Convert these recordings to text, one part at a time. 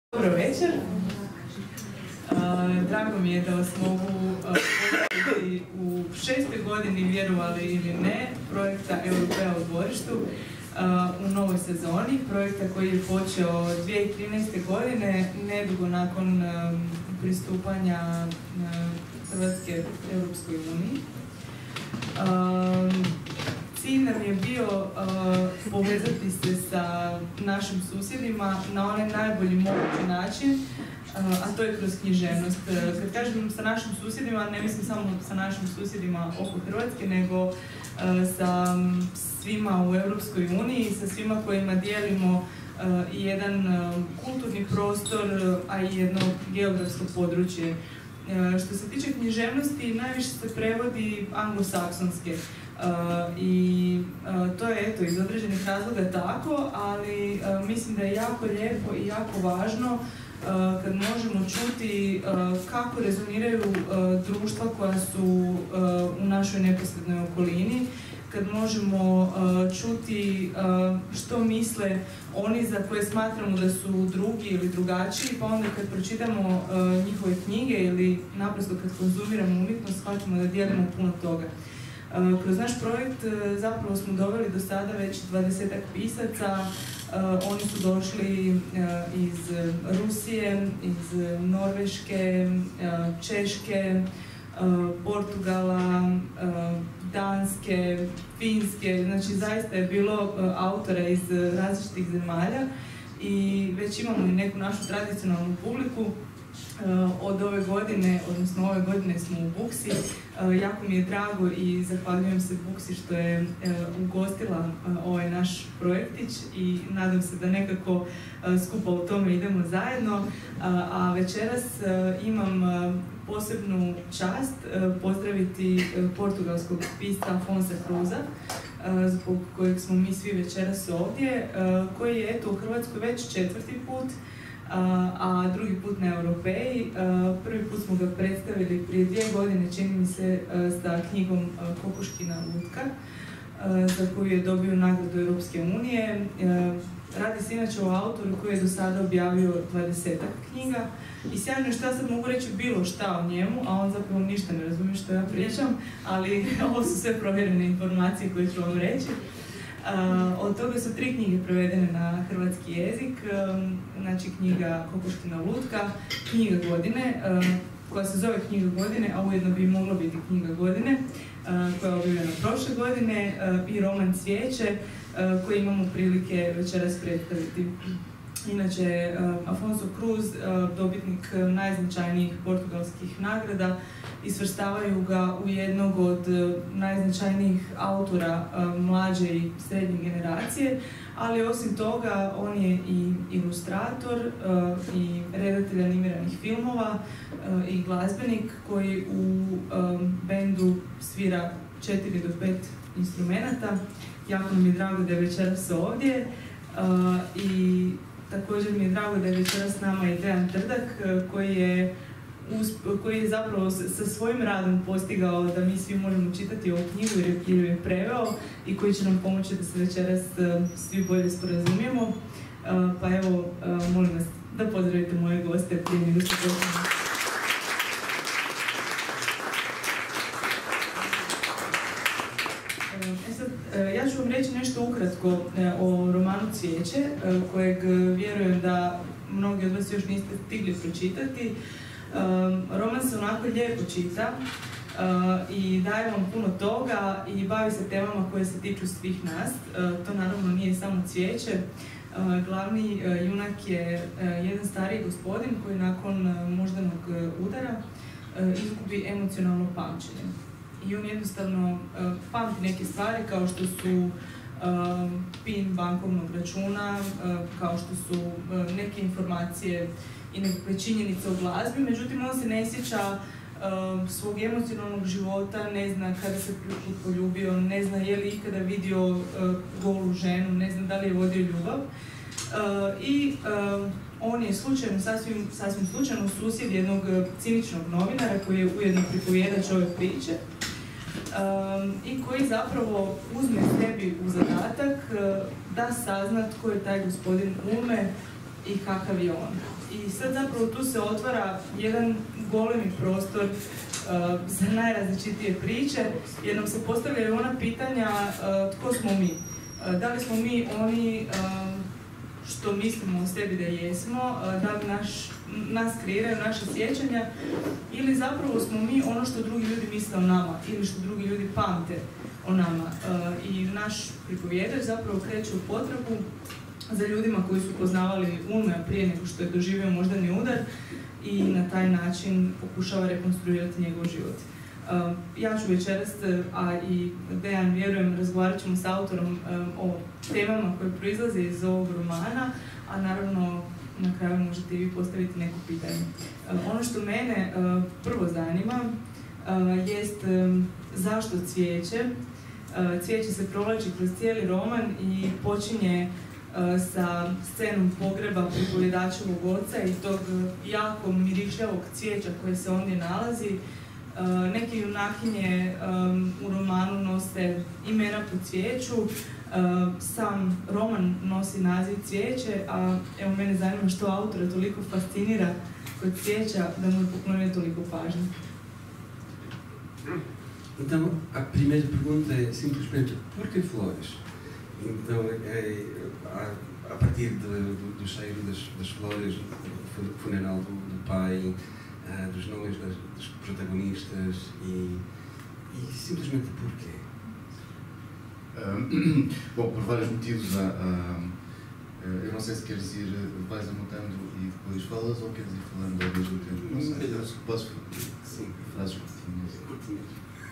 Dobro večer. Drago mi je da vas mogu pozdraviti u 6. godini, vjerovali ili ne, projekta Europea u dvorištu u novoj sezoni. Projekta koji je počeo 2013. godine, nedugo nakon pristupanja Hrvatske Europskoj uniji. Cilj nam je bio povezati se sa našim susjedima na onaj najbolji mogući način, a to je kroz književnost. Kad kažem sa našim susjedima, ne mislim samo sa našim susjedima oko Hrvatske, nego sa svima u Europskoj uniji, sa svima kojima dijelimo i jedan kulturni prostor, a i jedno geografsko područje. Što se tiče književnosti, najviše se prevodi anglosaksonske. I to je iz određenih razloga tako, ali mislim da je jako lijepo i jako važno kad možemo čuti kako rezoniraju društva koja su u našoj neposrednoj okolini, kad možemo čuti što misle oni za koje smatramo da su drugi ili drugačiji, pa onda kad pročitamo njihove knjige ili naprosto kad konzumiramo umjetnost, shvatimo da dijelimo puno toga. Kroz naš projekt zapravo smo doveli do sada već 20-ak pisaca. Oni su došli iz Rusije, iz Norveške, Češke, Portugala, Danske, Finske. Znači zaista je bilo autora iz različitih zemalja i već imamo i neku našu tradicionalnu publiku. Od ove godine, odnosno ove godine smo u Buksi. Jako mi je drago i zahvaljujem se Buksi što je ugostila ovaj naš projektić i nadam se da nekako skupa u tome idemo zajedno. A večeras imam posebnu čast pozdraviti portugalskog pisca Afonsa Cruza, zbog kojeg smo mi svi večeras ovdje, koji je u Hrvatskoj već 4. put, a drugi put na Europeji. Prvi put smo ga predstavili prije 2 godine, čini mi se, sa knjigom Kokoškina lutka, za koju je dobio nagradu Europske unije. Radi se inače o autoru koji je do sada objavio 20-ak knjiga i sjajno je šta sad mogu reći bilo šta o njemu, a on zapravo ništa ne razumije što ja pričam, ali ovo su sve provjerene informacije koje ću vam reći. Od toga su 3 knjige prevedene na hrvatski jezik, znači knjiga Kokoškina lutka, knjiga godine, koja se zove knjiga godine, a ujedno bi mogla biti knjiga godine, koja je objavljena prošle godine, i roman Cvijeće, koji imamo prilike večeras predstaviti. Inače, Afonso Cruz, dobitnik najznačajnijih portugalskih nagrada, i svrstavaju ga u jednog od najznačajnijih autora mlađe i srednje generacije, ali osim toga on je i ilustrator i redatelj animiranih filmova i glazbenik koji u bendu svira 4 do 5 instrumenata. Jako mi je drago da je večeras ovdje i također mi je drago da je večeras s nama i Dejan Trdak, koji je zapravo sa svojim radom postigao da mi svi možemo čitati ovu knjigu jer ju je preveo i koji će nam pomoći da se večeras svi bolje sporazumijemo. Pa evo, molim vas da pozdravite moje goste prije nego što počnemo. Ja ću vam reći nešto ukratko o romanu Cvijeće, kojeg vjerujem da mnogi od vas još niste stigli pročitati. Roman se onako lijepo čita i daje vam puno toga i bavi se temama koje se tiču svih nas. To naravno nije samo Cvijeće. Glavni junak je jedan stariji gospodin koji nakon moždanog udara izgubi emocionalno pamćenje. I on jednostavno pamti neke stvari kao što su PIN bankovnog računa, kao što su neke informacije i nekakve činjenice o glazbi, međutim on se ne sjeća svog emocionalnog života, ne zna kada se prvi put poljubio, ne zna je li ikada vidio golu ženu, ne zna da li je vodio ljubav. I on je slučajno, sasvim slučajno susjed jednog ciničnog novinara koji je ujedno pripovjedač ove priče i koji zapravo uzme sebi u zadatak da sazna tko je taj gospodin Ulme, i kakav je on. I sad zapravo tu se otvara jedan golemi prostor za najrazličitije priče, jer nam se postavljaju ona pitanja tko smo mi. Da li smo mi oni što mislimo o sebi da jesmo, da li nas kreiraju naše sjećanja, ili zapravo smo mi ono što drugi ljudi misle o nama, ili što drugi ljudi pamte o nama. I naš pripovjedač zapravo kreće u potragu za ljudima koji su poznavali Ulmeja prije nego što je doživio moždani udar i na taj način pokušava rekonstruirati njegov život. Ja ću večeras, a i Dejan, vjerujem, razgovarat ćemo s autorom o temama koje proizlaze iz ovog romana, a naravno na kraju možete i vi postaviti neko pitanje. Ono što mene prvo zanima jest zašto cvijeće. Cvijeće se provlači kroz cijeli roman i počinje sa scenom pogreba pripovjedačevog oca i tog jako mirišljavog cvijeća koje se ondje nalazi. Neke junakinje u romanu nose imena po cvijeću, sam roman nosi naziv Cvijeće, a evo mene zanima što autora toliko fascinira kod cvijeća da mu je poklonio toliko pažnje. Então, a primeira pergunta é simplesmente por que flores? Então, a partir do cheiro das flores, do funeral do pai, dos nomes dos protagonistas e simplesmente porquê? Bom, por vários motivos. Eu não sei se queres ir, vais anotando e depois falas ou queres ir falando ao mesmo tempo? Não sei, posso? Sim, frases curtinhas.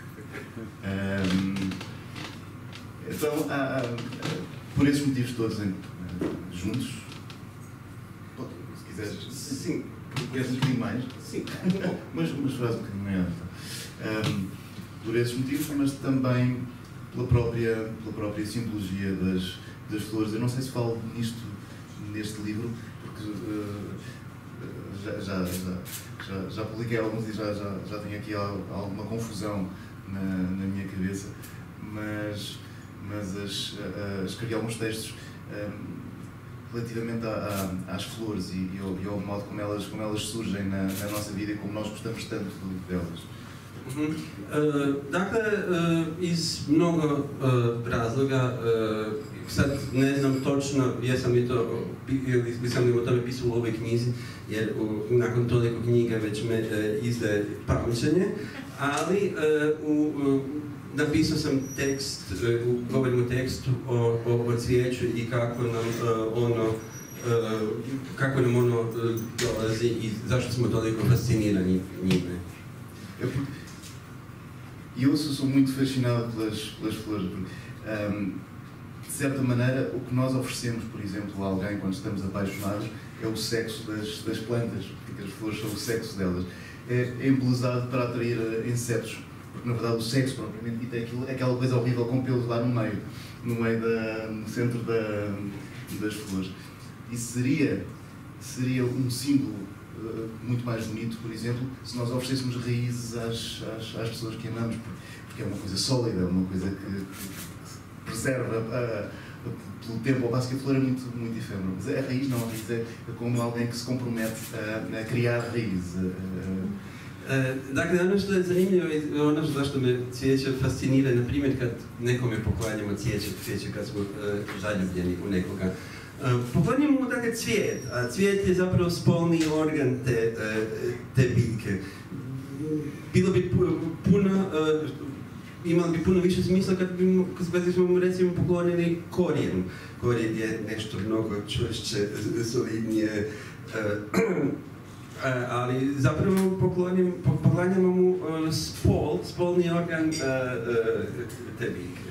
Então, por esses motivos todos juntos, se quiseres, sim, queres um bocadinho mais? Sim, mas frases um bocadinho maiores. Por esses motivos, mas também pela própria simbologia das flores. Eu não sei se falo nisto neste livro, porque já publiquei alguns e já tenho aqui alguma confusão na minha cabeça, mas escrevi alguns textos relativamente às flores e ao modo como elas surgem na nossa vida e como nós gostamos tanto delas. Dakle, iz mnogo razloga, sad ne znam točno jesam li o tome pisao u ovoj knjizi, jer nakon toliko knjiga već me izdaje pamćenje, ali napisao sam tekst, govorim o tekstu o cvijeću i kako nam ono dolazi i zašto smo toliko fascinirani njime. Eu sou muito fascinado pelas flores. De certa maneira, o que nós oferecemos, por exemplo, a alguém quando estamos apaixonados é o sexo das plantas, porque as flores são o sexo delas. É embelezado para atrair insetos, porque na verdade o sexo propriamente dito é aquela coisa horrível com pelos lá no meio no centro das flores. Isso seria um símbolo muito mais bonito, por exemplo, se nós oferecêssemos raízes às pessoas que amamos, porque é uma coisa sólida, uma coisa que preserva pelo tempo, ao passo que a flor é muito efêmera. Mas a raiz não, a raiz é como alguém que se compromete a criar raízes. Dakle, ono što je zanimljivo i ono zašto me cvijeće fascinira, na primjer kad nekome poklanjamo cvijeće kad smo zaljubljeni u nekoga. Poklanjamo mu dakle cvijet, a cvijet je zapravo spolni organ te biljke. Bilo bi imalo bi puno više smisla kad bismo mu recimo poklonili korijen. Korijen je nešto mnogo čvršće, solidnije, ali zapravo poklanjamo mu spolni organ te biljke.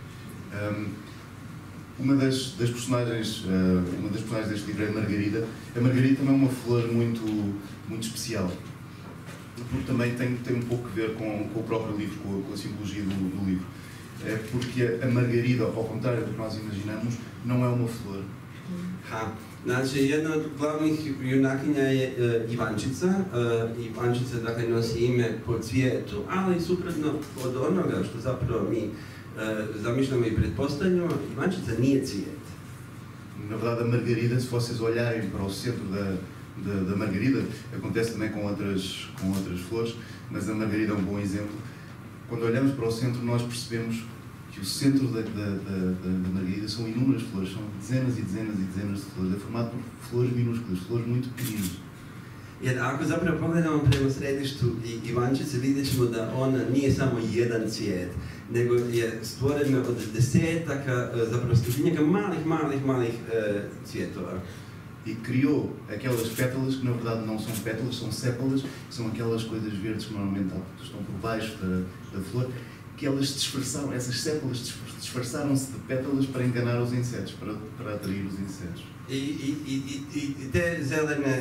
Uma das personagens deste livro é a Margarida. A Margarida também é uma flor muito especial, porque também tem pouco a ver com o próprio livro, com a simbologia do livro. É porque a Margarida, ao contrário do que nós imaginamos, não é uma flor. Znači, jedna od glavnih junakinja je Ivančica. Ivančica dakle nosi ime po cvijetu, ali suprotno od onoga što zapravo mi zamišljamo i pretpostavljamo, Ivančica nije cvijet. Na verdade, a margarida, se vocês olharem para o centro da margarida, acontece também com outras flores, mas a margarida é um bom exemplo. Quando olhamos para o centro, nós percebemos que o centro da margarida são inúmeras flores, são dezenas e dezenas e dezenas de flores, é formado por flores minúsculas, flores muito pequeninas. Jer ako zapravo pogledamo prema središtu Ivančice, vidjet ćemo da ona nije samo jedan cvijet, nego je stvorena od desetaka, zapravo stotinjaka malih cvjetova. E criou aquelas pétalas que na verdade não são pétalas, são sépalas, que são aquelas coisas verdes que normalmente estão por baixo da flor, que elas disfarçaram, essas sépalas disfarçaram-se de pétalas para enganar os insetos, para atrair os insetos. I te zelene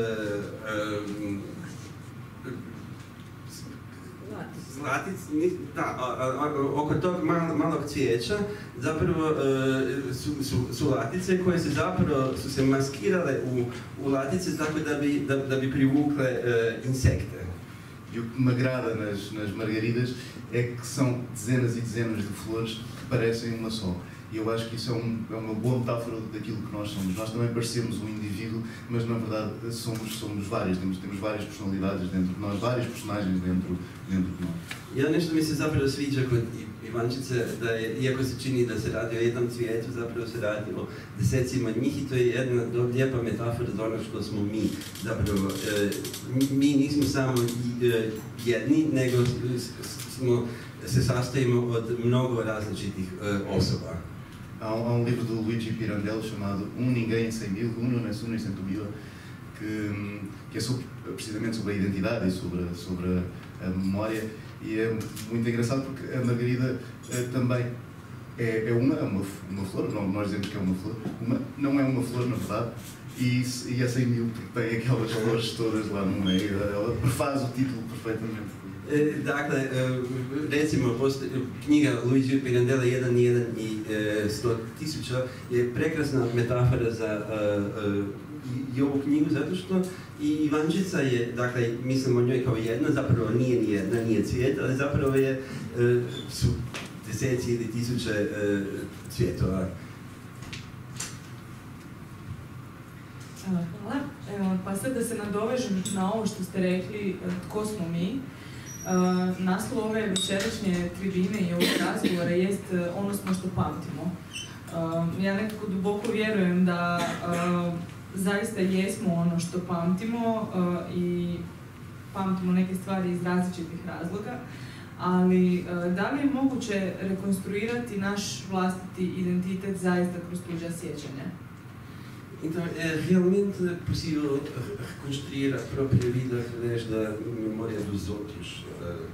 zlatice, oko tog malog cvijeća zapravo su latice koje se zapravo su se maskirale u latice tako da bi privukle insekte. E o que me agrada nas margaridas é que são dezenas e dezenas de flores que parecem uma só. E eu acho que isso é uma boa metáfora daquilo que nós somos. Nós também parecemos um indivíduo, mas na verdade somos vários, temos várias personalidades dentro de nós, vários personagens dentro de nós. I ono što mi se zapravo sviđa kod Ivančice, da je, iako se čini da se radi o jednom cvijetu, zapravo se radi o desecima njih i to je jedna lijepa metafora za ono što smo mi. Zapravo, mi nismo samo jedni, nego se sastojimo od mnogo različitih osoba. Há um livro do Luigi Pirandello chamado Ninguém em 100.000, Uno nas 100.000, que é precisamente sobre a identidade e sobre a memória, e é muito engraçado porque a margarida também é uma flor, nós dizemos que é uma flor, não é uma flor na verdade, e é 100.000 porque tem aquelas flores todas lá no meio, ela faz o título perfeitamente. Dakle, recimo, knjiga Luigi Pirandello 1 i 100.000 je prekrasna metafora za i ovu knjigu, zato što i Ivančica je, dakle, mislimo o njoj kao jedna, zapravo nije ni jedna, nije cvijet, ali zapravo su deseci ili tisuće cvijetova. Hvala. Pa sad da se nadovežem na ovo što ste rekli, tko smo mi. Naslov ove večerašnje tribine i ovog razgovora jest ono smo što pamtimo. Ja nekako duboko vjerujem da zaista jesmo ono što pamtimo i pamtimo neke stvari iz različitih razloga, ali da li je moguće rekonstruirati naš vlastiti identitet zaista kroz tuđa sjećanja? Então, é realmente possível reconstruir a própria vida através da memória dos outros?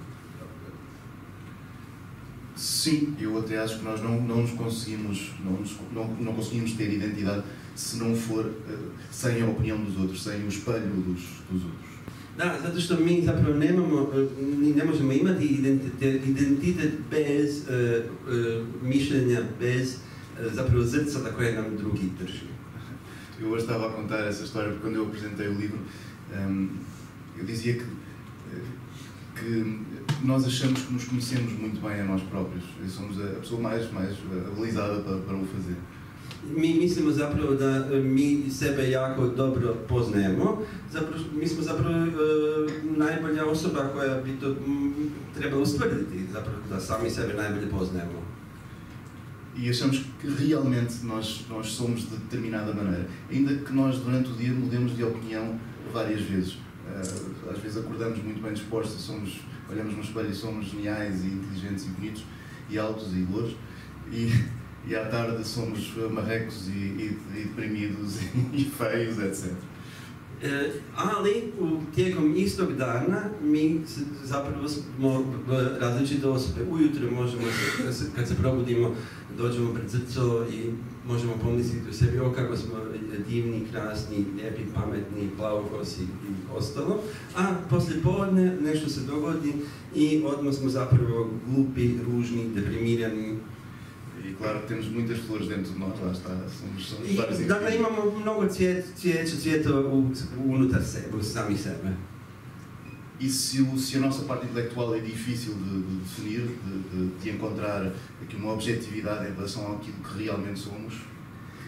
Sim, eu até acho que nós não conseguimos ter identidade se não for sem a opinião dos outros, sem o espelho dos outros. Da, zato što mi zapravo ne možemo imati identitet bez mišljenja, bez zapravo zrcala koje nam drugi drži. Eu hoje estava a contar essa história porque quando eu apresentei o livro, eu dizia que nós achamos que nos conhecemos muito bem a nós próprios e somos a pessoa mais habilitada para o fazer. Mi mislimo zapravo da mi sebe jako dobro poznajemo, mi smo zapravo najbolja osoba koja bi to trebala ustvrditi, zapravo da sami sebe najbolje poznajemo. E achamos que realmente nós somos de determinada maneira, ainda que nós durante o dia mudemos de opinião várias vezes. Às vezes acordamos muito bem dispostos, olhamos no espelho e somos geniais e inteligentes e bonitos e altos e louros, e à tarde somos marrecos e deprimidos e feios, etc. Ali tijekom istog dana mi zapravo smo različite osobe. Ujutro možemo, kad se probudimo, dođemo pred zrcalo i možemo pomisliti u sebi o kako smo divni, krasni, lijepi, pametni, plavokosi i ostalo. A poslije podne nešto se dogodi i odmah smo zapravo glupi, ružni, deprimirani. E claro que temos muitas flores dentro de nós, lá está, somos vários. Dakle, imamo mnogo cvjetova unutar sebe, samih sebe. E se a nossa parte intelectual é difícil de definir, de encontrar aqui uma objetividade em relação àquilo que realmente somos,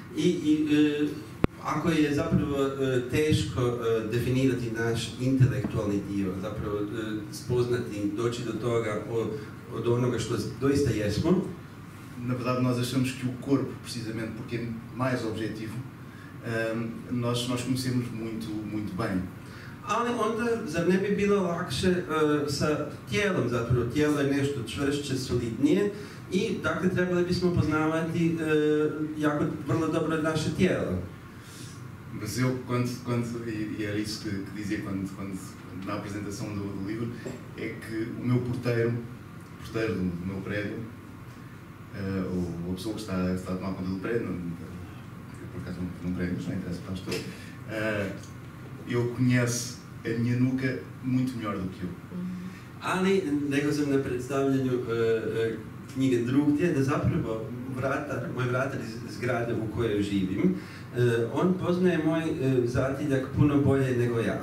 I ako je zapravo teško definirati naš intelektualni dio, zapravo spoznati, doći do toga od onoga što doista jesmo. Na verdade, nós achamos que o corpo, precisamente porque é mais objetivo, nós conhecemos muito bem. Ali onda, zar ne bi bilo lakše sa tijelom, zapravo tijelo je nešto čvršće, solidnije i dakle trebali bismo poznavati jako vrlo dobro naše tijelo. Mas eu, e era isso que dizia quando na apresentação do livro, é que o meu porteiro do meu prédio, ou a pessoa que está a tomar conta do prédio, eu por acaso não prédio, mas não interessa para estou, ele conhece a minha nuca muito melhor do que eu. Ali, rekao sam na predstavljanju knjige drugdje, da zapravo moj vratar iz zgrade u kojoj živim, on poznaje moj zatiljak puno bolje nego ja.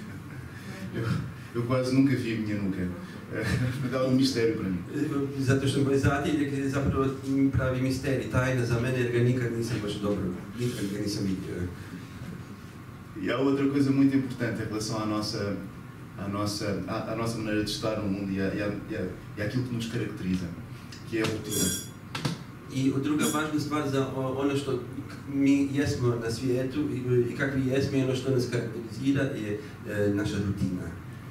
Eu quase nunca vi a minha nuca. É um mistério para mim. Zato što moj zatiljak je zapravo pravi misterij, tajna za mene jer ga nikad nisam baš dobro, nikad ga nisam vidio. E há outra coisa muito importante em relação à nossa maneira de estar no mundo e àquilo que nos caracteriza, que é a ruptura. I druga važna stvar za ono što mi jesmo na svijetu i kakvi jesmo i ono što nas karakterizira je naša rutina.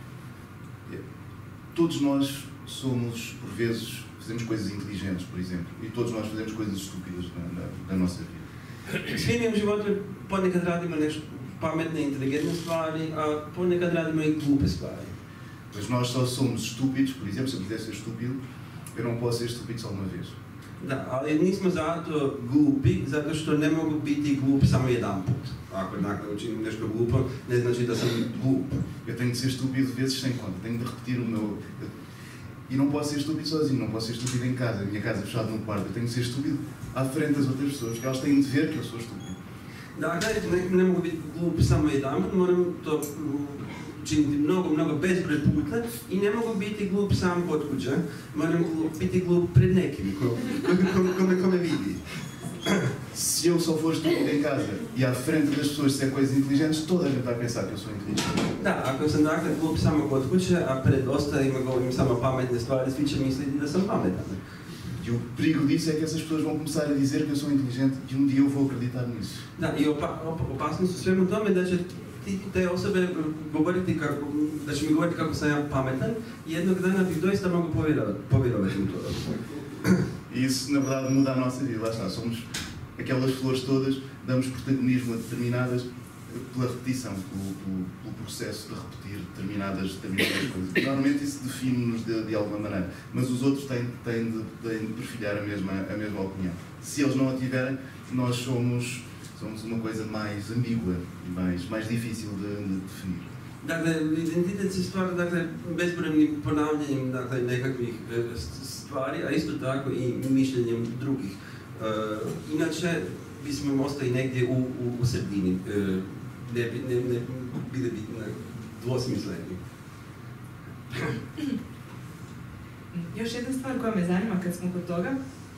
Todos nós somos, por vezes, fazemos coisas inteligentes, por exemplo, e todos nós fazemos coisas estúpidas na nossa vida. Svi mi u životu ponekad radimo nešto pametne, inteligentne stvari, a ponekad radimo i glupe stvari. Mas nós só somos estúpidos, por exemplo, se eu quiser ser estúpido, eu não posso ser estúpido só uma vez. Da, ali nismo zato glupi, zato što ne mogu biti glup samo jedan put. Ako dakle učinim nešto glupo, ne znači da sam glup. Eu tenho de ser estúpido vezes sem conta, tenho de repetir o meu... E não posso ser estúpido sozinho, não posso ser estúpido em casa, a minha casa é fechada num quarto. Eu tenho de ser estúpido à frente das outras pessoas, porque elas têm de ver que eu sou estúpido. Dakle, ne mogu biti glup samo jedan put, moram to činiti mnogo bezbroj puta i ne mogu biti glup sam kod kuće, moram biti glup pred nekim, ko me vidi. Se eu só for estúpido em casa e à frente das pessoas disser coisas inteligentes, toda a gente vai pensar que eu sou inteligente. Da, ako sam dakle glup samo kod kuće, a pred ostalima govorim samo pametne stvari, svi će misliti da sam pametan. E o perigo disso é que essas pessoas vão começar a dizer que eu sou inteligente e um dia eu vou acreditar nisso. Da, i opasnost u svemu tome da će te osobe govoriti da će mi govoriti kako sam ja pametan i jednog dana bih doista mogu povjerovati u to. E isso, na verdade, muda a nossa vida. Lá está, somos aquelas flores todas, damos protagonismo a determinadas pela repetição, pelo processo de repetir determinadas coisas. Normalmente isso define-nos de alguma maneira, mas os outros têm de perfilhar a mesma opinião. Se eles não a tiverem, nós somos uma coisa mais ambígua e mais difícil de definir. Dakle, identitet se stvara bezbrojnim ponavljanjem nekakvih stvari, a isto tako i mišljenjem drugih. Inače, bismo ostali negdje u sredini, ne bile bi dvosmisleni. Još jedna stvar koja me zanima kad smo kod toga,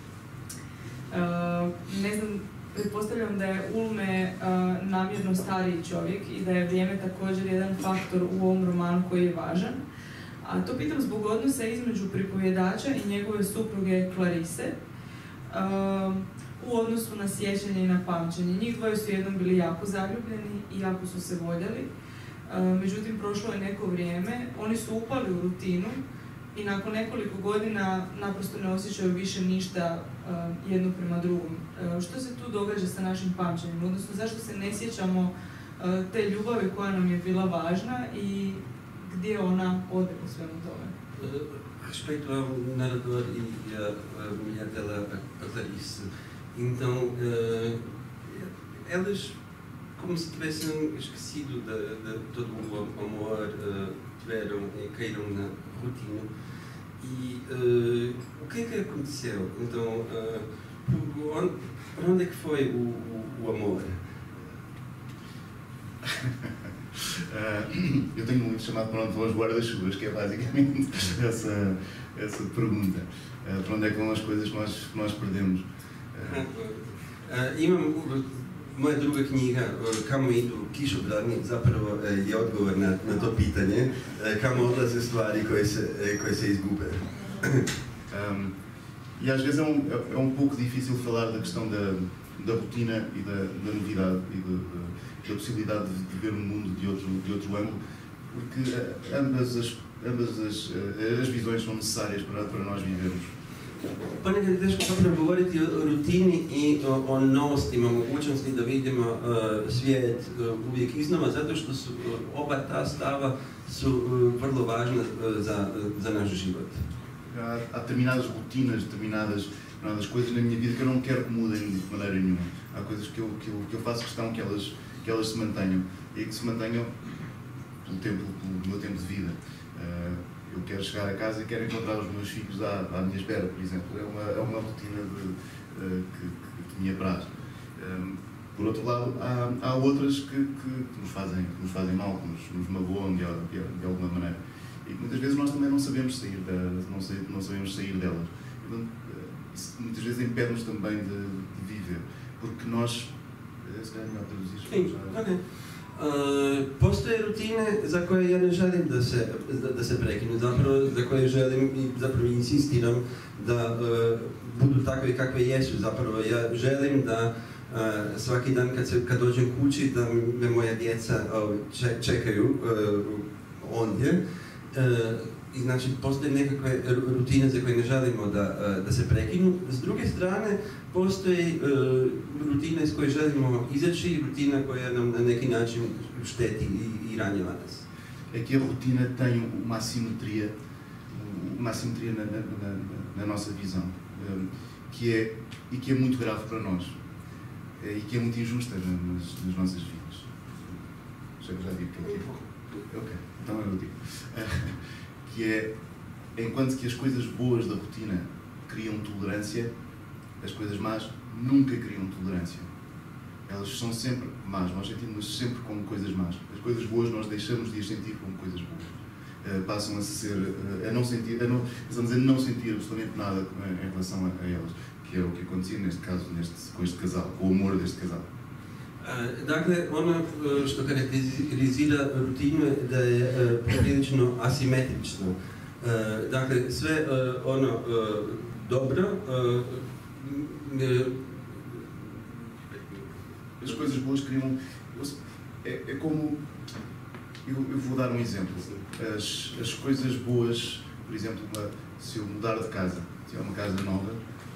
ne znam, pretpostavljam da je Ulme namjerno stariji čovjek i da je vrijeme također jedan faktor u ovom romanu koji je važan. A to pitam zbog odnosa između pripovjedača i njegove supruge Clarise u odnosu na sjećanje i na pamćenje. Njih dvoje su jednom bili jako zaljubljeni i jako su se voljeli. Međutim, prošlo je neko vrijeme, oni su upali u rutinu i nakon nekoliko godina naprosto ne osjećaju više ništa jedno prema drugom. Što se tu događa sa našim pamćenjem? Odnosno, zašto se ne sjećamo te ljubavi koja nam je bila važna i gdje ona ode u svemu tome? Respeito ao narrador e à mulher dela, a Clarice. Então, elas, como se tivessem esquecido de todo o amor, caíram na rotina. E o que é que aconteceu? Então, para onde é que foi o amor? Eu tenho um livro chamado Para onde vão os guarda-chuvas, que é basicamente essa pergunta. Para onde é que vão as coisas que nós perdemos? Moja druga knjiga, Kamo idu kišobrani, zapravo je odgovor na to pitanje, kamo odlaze stvari koje se izgube. E às vezes é um pouco difícil falar da questão da rotina e da novidade e da possibilidade de ver um mundo de outro ângulo, porque ambas as visões são necessárias para nós vivermos. Ponekad je teško zapravo govoriti o rutini i o novostima, mogućnosti da vidimo svijet uvijek iznova, zato što su oba ta stava su vrlo važna za naš život. Há determinadas rotinas, determinadas coisas na minha vida que eu não quero que mudem de maneira nenhuma. Há coisas que eu faço questão que elas se mantenham e que se mantenham pelo meu tempo de vida. Eu quero chegar a casa e quero encontrar os meus filhos à minha espera, por exemplo. É uma rotina que me apraz. Por outro lado, há outras que nos fazem mal, que nos magoam de alguma maneira. E muitas vezes nós também não sabemos sair delas. Isso muitas vezes impede-nos também de viver, porque nós... Se calhar melhor traduzir. Sim, ok. Postoje rutine za koje ja ne želim da se prekinu, zapravo za koje želim i zapravo insistiram da budu takve kakve jesu. Zapravo ja želim da svaki dan kad dođem kući da me moja djeca čekaju ondje. I znači postoje nekakve rutine za koje ne želimo da se prekinu. S druge strane, postoji rutina iz koje želimo izaći i rutina koja nam na neki način šteti i ranjiva nas. É que a rotina tem uma assimetria na nossa visão, que é muito grave para nós e que é muito injusta nas nossas vidas. Já vi que é ok, então eu digo. Que é, enquanto que as coisas boas da rotina criam tolerância, as coisas más nunca criam tolerância. Elas são sempre más, nós sentimos-las sempre como coisas más. As coisas boas nós deixamos de as sentir como coisas boas. Passam a não sentir absolutamente nada em relação a elas, que é o que acontecia neste caso, com este casal, com o amor deste casal. Dakle, ono što karakterizira rutinu je da je prilično asimetrično. Dakle, sve ono dobro... As coisas boas criam... É como... Eu vou dar exemplo. As coisas boas, por exemplo, se eu mudar de casa, se é uma casa nova,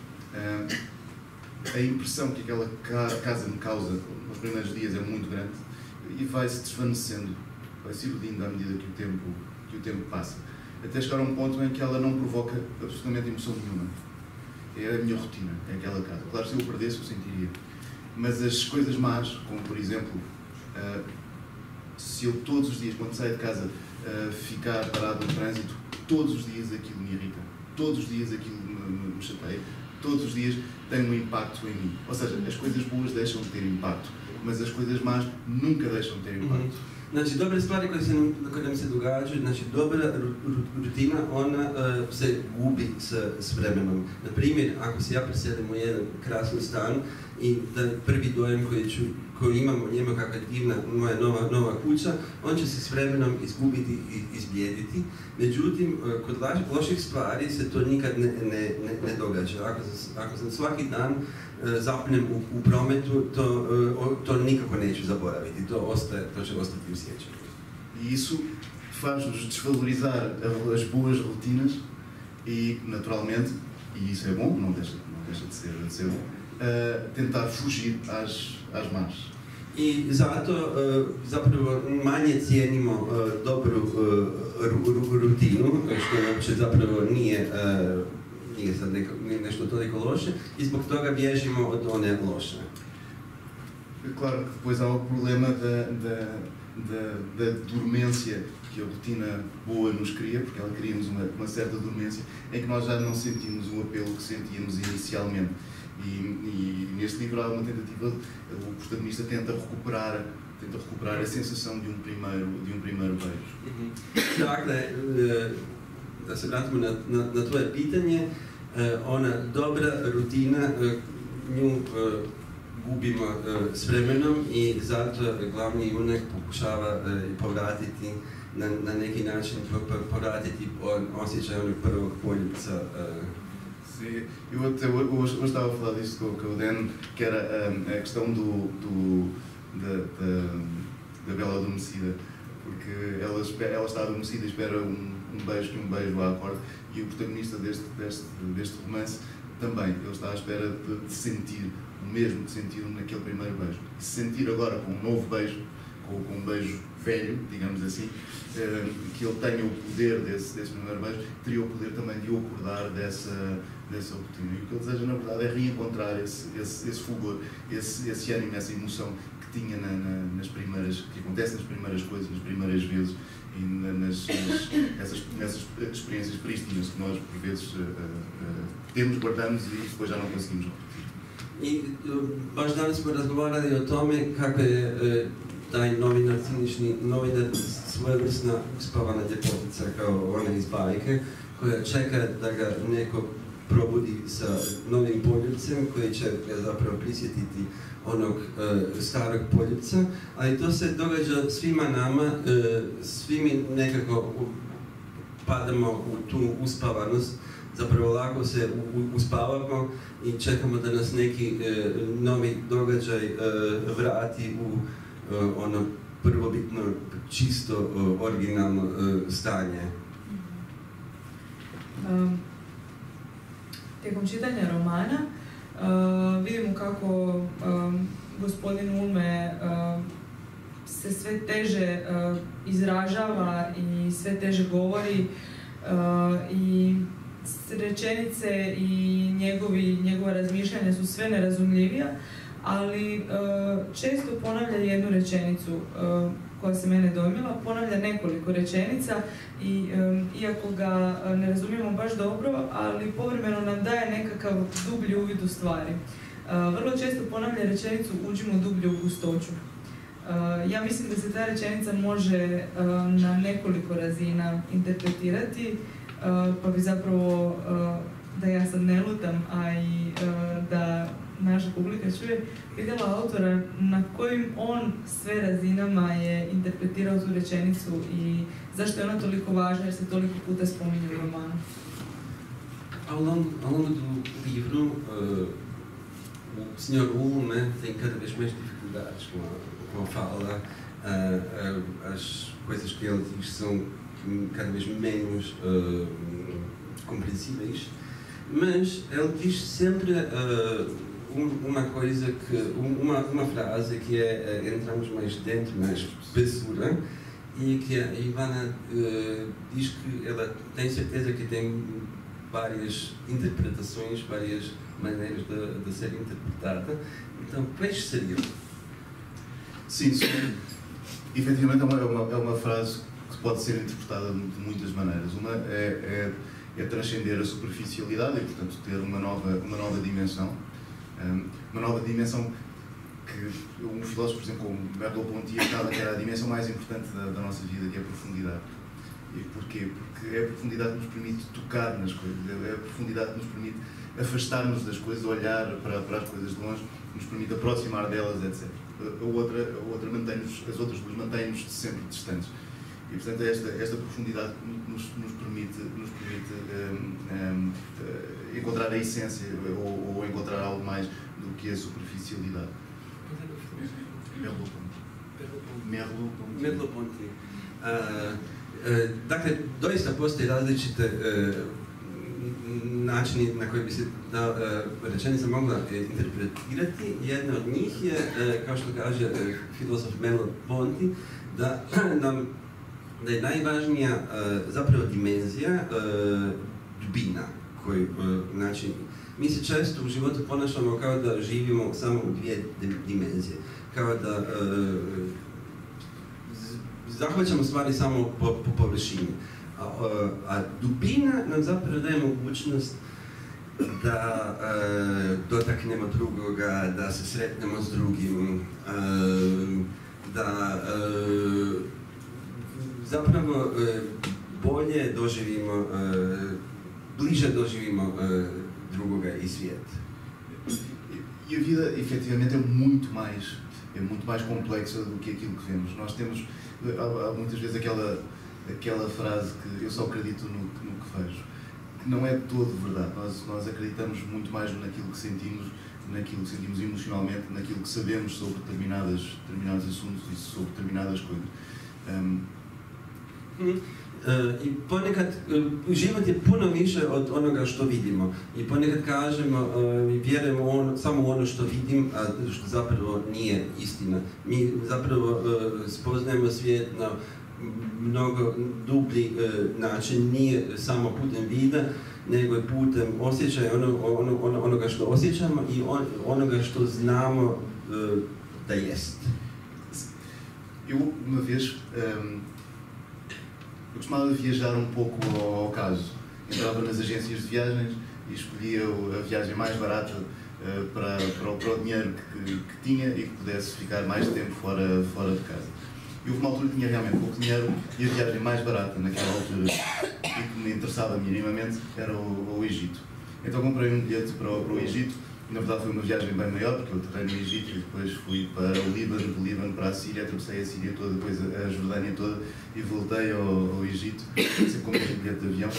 a impressão que aquela casa me causa nos primeiros dias é muito grande e vai-se desvanecendo, vai-se iludindo à medida que o tempo passa, até chegar a um ponto em que ela não provoca absolutamente emoção nenhuma. É a minha rotina, é aquela casa. Claro, se eu perdesse, eu sentiria. Mas as coisas más, como por exemplo, se eu todos os dias, quando saio de casa, ficar parado no trânsito, todos os dias aquilo me irrita, todos os dias aquilo me chateia, todos os dias tem um impacto em mim. Ou seja, as coisas boas deixam de ter impacto, mas as coisas más nunca deixam de ter impacto. Znači, dobre stvari koje nam se događaju, znači dobra rutina, ona se gubi s vremenom. Na primjer, ako se ja preselim u jedan krasni stan i da prvi dojem koji imam o njemu kako je divna moja nova kuća, on će se s vremenom izgubiti i izblijediti. Međutim, kod loših stvari se to nikad ne događa. Ako sam svaki dan zapnem u prometu, to nikako neću zaboraviti. To će ostati u sjećanju. E isso faz-nos desvalorizar as boas rotinas e, naturalmente, e isso é bom, não deixa de ser bom, tentar fugir às más. I zato zapravo manje cijenimo dobru rutinu, što uopće zapravo nije sad nešto toliko loše, i zbog toga bježimo od one loše. Claro que depois há o problema da dormência que a rotina boa nos cria, porque ela cria-nos uma certa dormência, em que nós já não sentimos o apelo que sentíamos inicialmente. E neste livro há uma tentativa, o protagonista tenta recuperar a sensação de um primeiro beijo. Dakle, da se vratimo na tvoje pitanje, ona dobra rutina, nju gubimo s vremenom i zato glavni junak pokušava povratiti na neki način povratiti osjećaj onog prvog poljubca. Sim, eu até hoje estava a falar disto com o Dan, que era a questão da Bela Adormecida, porque ela está adormecida e espera beijo, que beijo a acorde, e o protagonista deste romance também, ele está à espera de sentir o mesmo que sentiu naquele primeiro beijo. E se sentir agora com um novo beijo, com um beijo velho, digamos assim, que ele tenha o poder desse primeiro beijo, teria o poder também de o acordar dessa rotina. E o que ele deseja, na verdade, é reencontrar esse fulgor, esse ânimo, essa emoção que tinha que acontece nas primeiras coisas, nas primeiras vezes, e nessas experiências prístinas que nós, por vezes, temos, guardamos e depois já não conseguimos repetir. I baš danas smo razgovarali o tome kako je taj novinar, cinični novinar, svojevrsna uspavana ljepotica kao ona iz bajke, koja čeka da ga neko probudi sa novim poljubcem koji će ga zapravo prisjetiti onog starog poljubca, ali to se događa svima nama, svi mi nekako padamo u tu uspavanost, zapravo lako se uspavamo i čekamo da nas neki novi događaj vrati u ono prvobitno, čisto, originalno stanje. Tijekom čitanja romana vidimo kako gospodin Ulme se sve teže izražava i sve teže govori i rečenice i njegova razmišljanja su sve nerazumljivija, ali često ponavlja jednu rečenicu koja se mene dojmila, ponavlja nekoliko rečenica i iako ga ne razumijemo baš dobro, ali povremeno nam daje nekakav dublji uvid u stvari. Vrlo često ponavlja rečenicu uđimo dublje u gustoću. Ja mislim da se ta rečenica može na nekoliko razina interpretirati, pa bi zapravo, da ja sad ne lutam, a i da naša publika čuje, vidjela autora na kojim on sve razinama je interpretirao tu rečenicu i zašto je ona toliko važna jer se toliko puta spominje u romanu. Ao longo do livro, o Sr. Ulme tem cada vez mais dificuldades com a fala, as coisas que ele diz são cada vez menos compreensíveis, mas ele diz sempre uma coisa uma frase que é entramos mais dentro na espessura e que a Ivana diz que ela tem certeza que tem várias interpretações, várias maneiras de ser interpretada. Então, quais seriam? Sim, efetivamente é uma frase que pode ser interpretada de muitas maneiras. Uma é transcender a superficialidade e, portanto, ter uma nova dimensão. Uma nova dimensão que um filósofo, por exemplo, como Merleau-Ponty, achava que era a dimensão mais importante da nossa vida, que é a profundidade. E porquê? Porque é a profundidade que nos permite tocar nas coisas, é a profundidade que nos permite afastar-nos das coisas, olhar para as coisas de longe, nos permite aproximar delas, etc. A outra mantém-nos, as outras duas mantêm-nos sempre distantes. E, portanto, é esta profundidade que nos permite encontrar a essência ou encontrar algo mais do que a superficialidade. Merleau-Ponty. Dakle, doista postoji različite načini na koji bi se ta rečenica mogla interpretirati. Jedna od njih je, kao što kaže filozof Merleau-Ponty, da je najvažnija zapravo dimenzija dubina koju, znači, mi se često u životu ponašamo kao da živimo samo u dvije dimenzije, kao da zahvaćamo stvari samo po površini, a dubina nam zapravo daje mogućnost da dotaknemo drugoga, da se sretnemo s drugim, da zapravo bolje doživimo, bliže doživimo drugoga i svijet. E a vida, efetivamente, é muito mais complexa do que aquilo que vemos. Nós temos, há muitas vezes, aquela frase que eu só acredito no que vejo, que não é de todo verdade. Nós acreditamos muito mais naquilo que sentimos emocionalmente, naquilo que sabemos sobre determinados assuntos e sobre determinadas coisas. I ponekad život je puno više od onoga što vidimo. I ponekad kažemo i vjerujemo samo u ono što vidim, a što zapravo nije istina. Mi zapravo spoznajemo svijet na mnogo dublji način, nije samo putem vida, nego je putem osjećaja onoga što osjećamo i onoga što znamo da jest. Eu, uma vez, eu costumava viajar pouco ao caso. Entrava nas agências de viagens e escolhia a viagem mais barata para o dinheiro que tinha e que pudesse ficar mais tempo fora de casa. E houve uma altura que tinha realmente pouco dinheiro e a viagem mais barata naquela altura e que me interessava minimamente era o Egito. Então comprei bilhete para o Egito. Na verdade foi uma viagem bem maior, porque eu aterrei no Egito e depois fui para o Líbano, do Líbano para a Síria, atravessei a Síria toda, depois a Jordânia toda e voltei ao Egito, sempre comprei um bilhete de avião.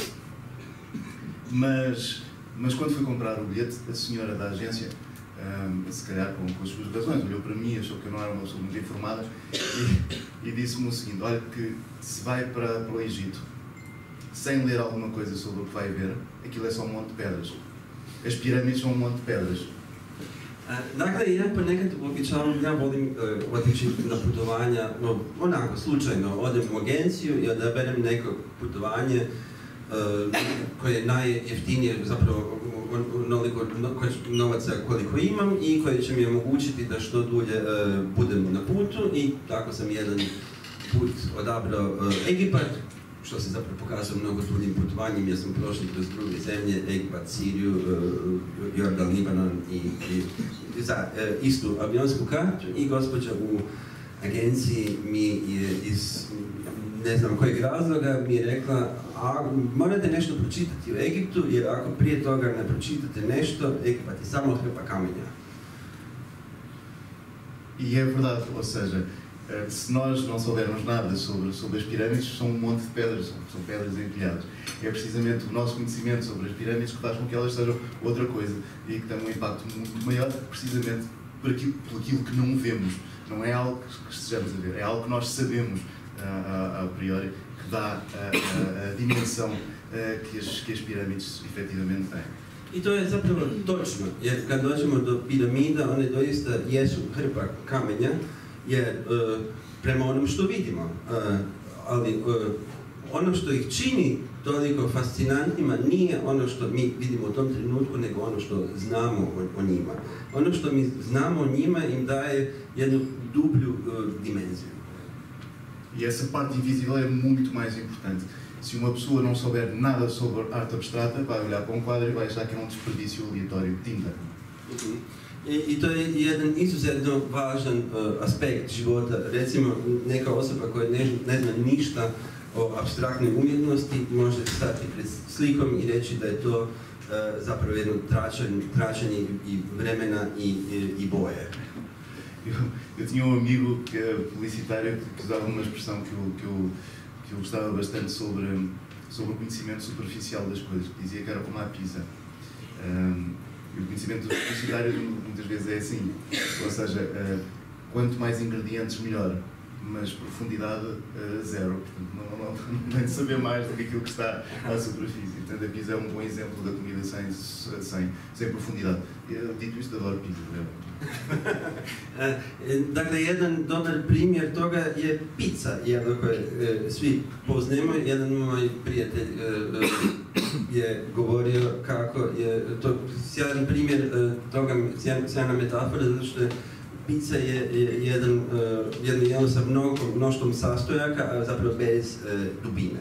Mas quando fui comprar o bilhete, a senhora da agência, se calhar com as suas razões, olhou para mim, achou que eu não era uma pessoa muito informada e disse-me o seguinte: olha, que se vai para o Egito sem ler alguma coisa sobre o que vai ver, aquilo é só um monte de pedras. As pirâmides são um monte de pedras. Dakle, ja ponekad uobičavam, ja volim otići na putovanja, onako, slučajno, odem u agenciju i odaberem neko putovanje koje je najjeftinije, zapravo onoliko novaca koliko imam i koje će mi omogućiti da što dulje budem na putu i tako sam jedan put odabrao Egipat, što se zapravo pokazao mnogo duljim putovanjem, jer smo prošli kroz druge zemlje, Egipat, Siriju, Jordan, Libanon i za istu avionsku kartu i gospođa u agenciji mi je iz ne znam kojeg razloga mi je rekla: morate nešto pročitati o Egiptu, jer ako prije toga ne pročitate nešto, Egipat je samo hrpa kamenja. E é verdade, ou seja, se nós não soubermos nada sobre as pirâmides, são um monte de pedras, são pedras empilhadas. É precisamente o nosso conhecimento sobre as pirâmides que faz com que elas sejam outra coisa e que tem um impacto muito maior, precisamente por aquilo que não vemos. Não é algo que estejamos a ver, é algo que nós sabemos a priori, que dá a dimensão que as pirâmides efetivamente têm. I to je zapravo točno, jer kad dođemo do piramida, one doista jesu hrpa kamenja, jer prema onom što vidimo, ali ono što ih čini toliko fascinantnima nije ono što mi vidimo u tom trenutku, nego ono što znamo o njima. Ono što mi znamo o njima im daje jednu dublju dimenziju. E essa parte invisível é muito mais importante. Se uma pessoa não souber nada sobre arte abstrata, vai olhar para um quadro e vai achar que é um desperdício aleatório de tinta. I to je jedan izuzetno važan aspekt života. Recimo, neka osoba koja ne zna ništa o apstraktnoj umjetnosti može stati pred slikom i reći da je to zapravo jedno tračanje i vremena i boje. Eu tinha amigo que é publicitário que usava uma expressão que eu gostava bastante sobre o conhecimento superficial das coisas, que dizia que era como a pizza. E o conhecimento publicitário muitas vezes é assim, ou seja, quanto mais ingredientes melhor, mas profundidade zero, portanto não tem de saber mais do que aquilo que está à superfície. Portanto, a pizza é um bom exemplo da comida sem profundidade. Dito isto, adoro pizza. Dakle, jedan dobar primjer toga je pizza, jedno koje svi poznajemo. Jedan moj prijatelj je govorio kako je to sjajan primjer toga, sjajna metafora, zato što je pizza je jedno jelo sa mnoštvom sastojaka, a zapravo bez dubine.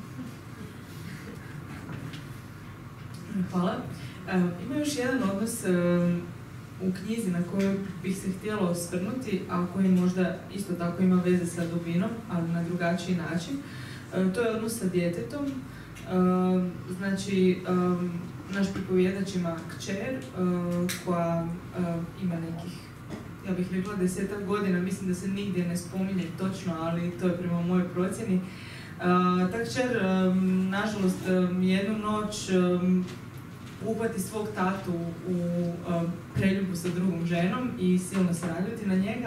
Hvala. Ima još jedan odnos u knjizi na koju bih se htjela osvrnuti, a koji možda isto tako ima veze sa dubinom, ali na drugačiji način. To je odnos sa djetetom. Znači, naš pripovjedač ima kćer koja ima nekih, ja bih rekla 10-ak godina, mislim da se nigdje ne spominje točno, ali to je prema mojoj procjeni. Ta kćer, nažalost, jednu noć uhvati svog tatu u preljubu sa drugom ženom i silno se naljuti na njega.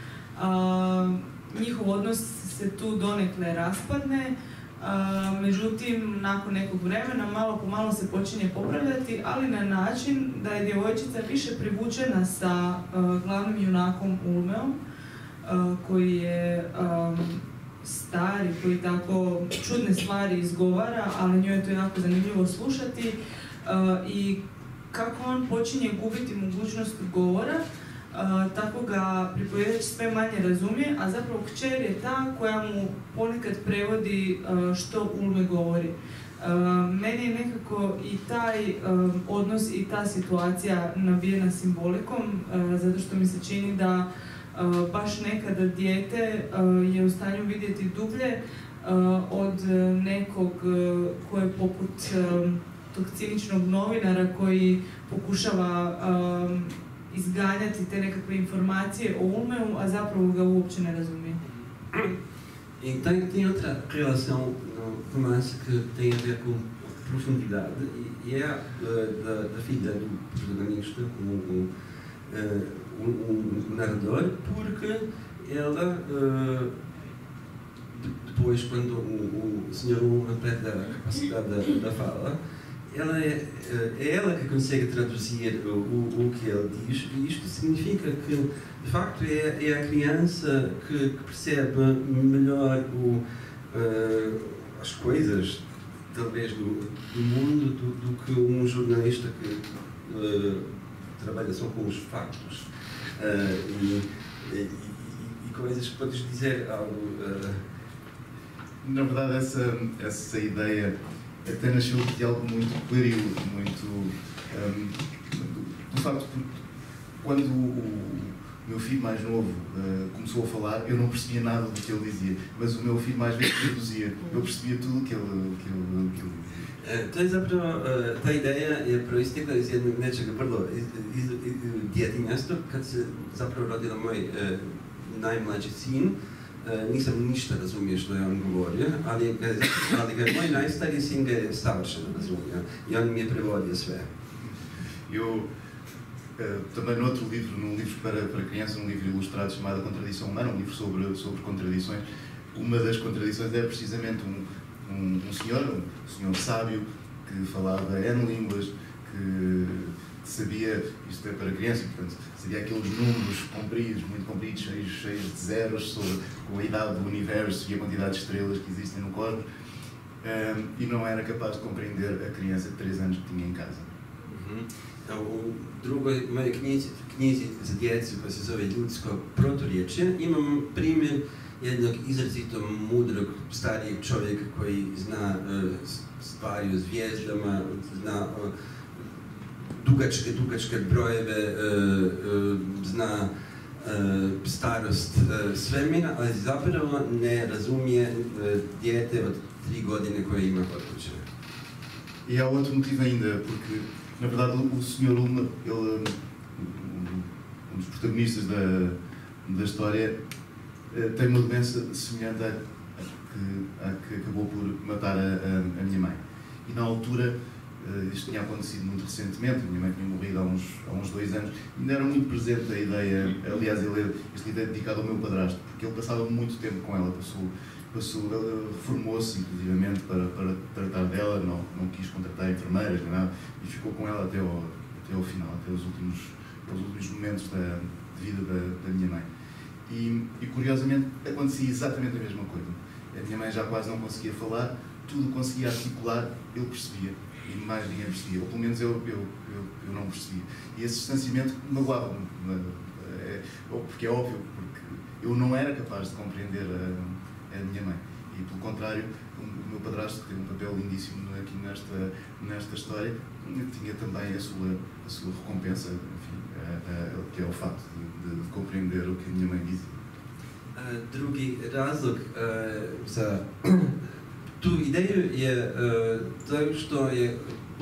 Njihov odnos se tu donekle raspadne, međutim, nakon nekog vremena malo po malo se počinje popravljati, ali na način da je djevojčica više privučena sa glavnim junakom Ulmeom, koji je star i koji tako čudne stvari izgovara, ali njoj je to jako zanimljivo slušati i kako on počinje gubiti mogućnost govora, tako ga pripovjedač sve manje razumije, a zapravo kćer je ta koja mu ponekad prevodi što Ulme govori. Meni je nekako i taj odnos i ta situacija nabijena simbolikom, zato što mi se čini da baš nekada dijete je u stanju vidjeti dublje od nekog koje je poput tog ciničnog novinara koji pokušava izganjati te nekakve informacije o Ulmeu, a zapravo ga uopće ne razumije. E tem outra relação no romance que tem a ver com profundidade, e é da filha do protagonista, o narrador, porque ela, depois, quando o Sr. Ulme perde a capacidade da fala, é ela que consegue traduzir o que ele diz, e isto significa que, de facto, é a criança que percebe melhor as coisas, talvez, do mundo do que jornalista que trabalha só com os factos. E coisas que podes dizer algo. Na verdade, essa ideia até nasceu de algo muito pueril, muito do facto que quando o meu filho mais novo começou a falar, eu não percebia nada do que ele dizia, mas o meu filho mais velho traduzia, eu percebia tudo o que ele dizia. To je zapravo ta ideja je proistekla iz nečega vrlo djetinjasto, kad se zapravo rodila moj najmlađi sin. Nisam ništa razumio što je on govorio, ali ga moj najstariji sin ga je savršeno razumio e on mi je prevodio sve. Eu também noutro livro, num livro para criança, um livro ilustrado chamado Contradição Humana, um livro sobre contradições, uma das contradições é precisamente um senhor sábio que falava N línguas, que sabia, isto é para criança, portanto, sabia aqueles números compridos, muito compridos, cheios de zeros, com a idade do universo e a quantidade de estrelas que existem no cosmos, e não era capaz de compreender a criança de 3 anos que tinha em casa. U drugoj mojej knjizi za djecu koja se zove Ljudsko proturječje imam primjer jednog izrazito mudrog starijeg čovjeka koji zna stvari o zvijezdama, zna dugačke brojeve, zna starost svemira, ali zapravo ne razumije dijete od 3 godine koje ima kod kuće. E há outro motivo ainda, porque na verdade o Sr. Ulme, ele, dos protagonistas da história, tem uma doença semelhante à que acabou por matar a minha mãe. E na altura, isto tinha acontecido muito recentemente, a minha mãe tinha morrido há uns 2 anos, ainda era muito presente a ideia, aliás, este livro é dedicado ao meu padrasto, porque ele passava muito tempo com ela, ela formou-se inclusivamente para tratar dela, não quis contratar enfermeiras nem nada, e ficou com ela até ao final, até os últimos momentos de vida da minha mãe. E curiosamente acontecia exatamente a mesma coisa. A minha mãe já quase não conseguia falar, tudo conseguia articular, ele percebia, e mais ninguém percebia, ou pelo menos eu não percebia. E esse distanciamento magoava-me, porque é óbvio, porque eu não era capaz de compreender a minha mãe. E pelo contrário, o meu padrasto, que teve um papel lindíssimo aqui nesta história, tinha também a sua recompensa, enfim, que é o facto de compreender o que a minha mãe dizia. Drugi razlog za tu ideju je to što je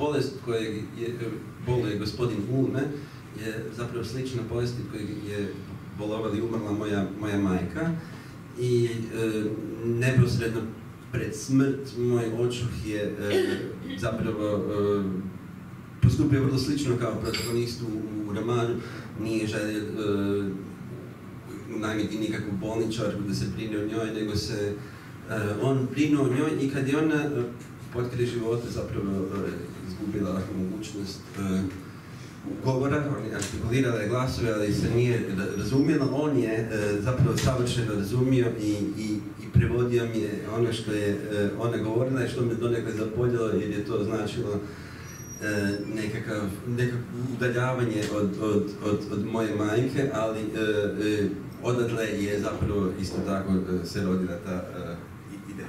bolest kojeg boluje gospodin Ulme je zapravo slična bolesti kojeg je bolovala i umrla moja majka. I neposredno pred smrt moj očuh je zapravo postupio vrlo slično kao protagonist u romanu. Nije želio unajmiti nikakvu bolničarku da se brine o njoj, nego se on brinuo o njoj i kad je ona potkraj života zapravo izgubila mogućnost govora, on je artikulirala je glasove, ali se nije razumjela, on je zapravo savršeno razumio i prevodio mi je ono što je ona govorila i što me donekle zapoljelo jer je to značilo nekakvo udaljavanje od moje majke, ali odatle je zapravo isto tako se rodila ta ideja.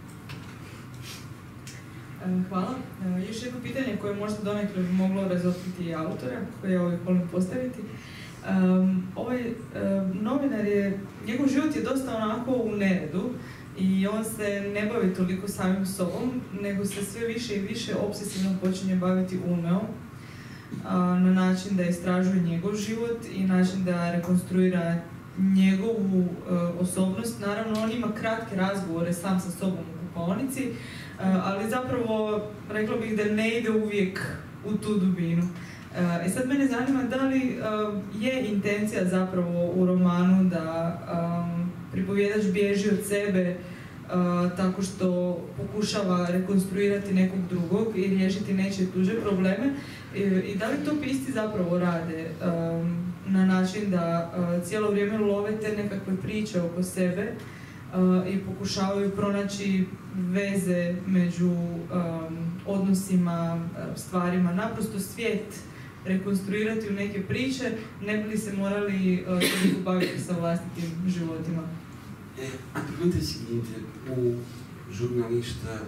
Hvala. Još jedno pitanje koje možda donekle bi moglo razotkriti autora, koje ja uvijek volim postaviti. Ovaj novinar njegov život je dosta onako u neredu i on se ne bavi toliko samim sobom, nego se sve više i više obsesivno počinje baviti Ulmeom na način da istražuje njegov život i način da rekonstruira njegovu osobnost. Naravno, on ima kratke razgovore sam sa sobom u kupaonici, ali zapravo rekla bih da ne ide uvijek u tu dubinu. I sad mene zanima da li je intencija zapravo u romanu da pripovjedač bježi od sebe tako što pokušava rekonstruirati nekog drugog i riješiti nečije tuđe probleme i da li to pisci zapravo rade na način da cijelo vrijeme love te nekakve priče oko sebe i pokušavaju pronaći veze među odnosima, stvarima, naprosto svijet rekonstruirati u neke priče, ne bi li se morali toliko baviti sa vlastitim životima? A pergunta é a seguinte, o jornalista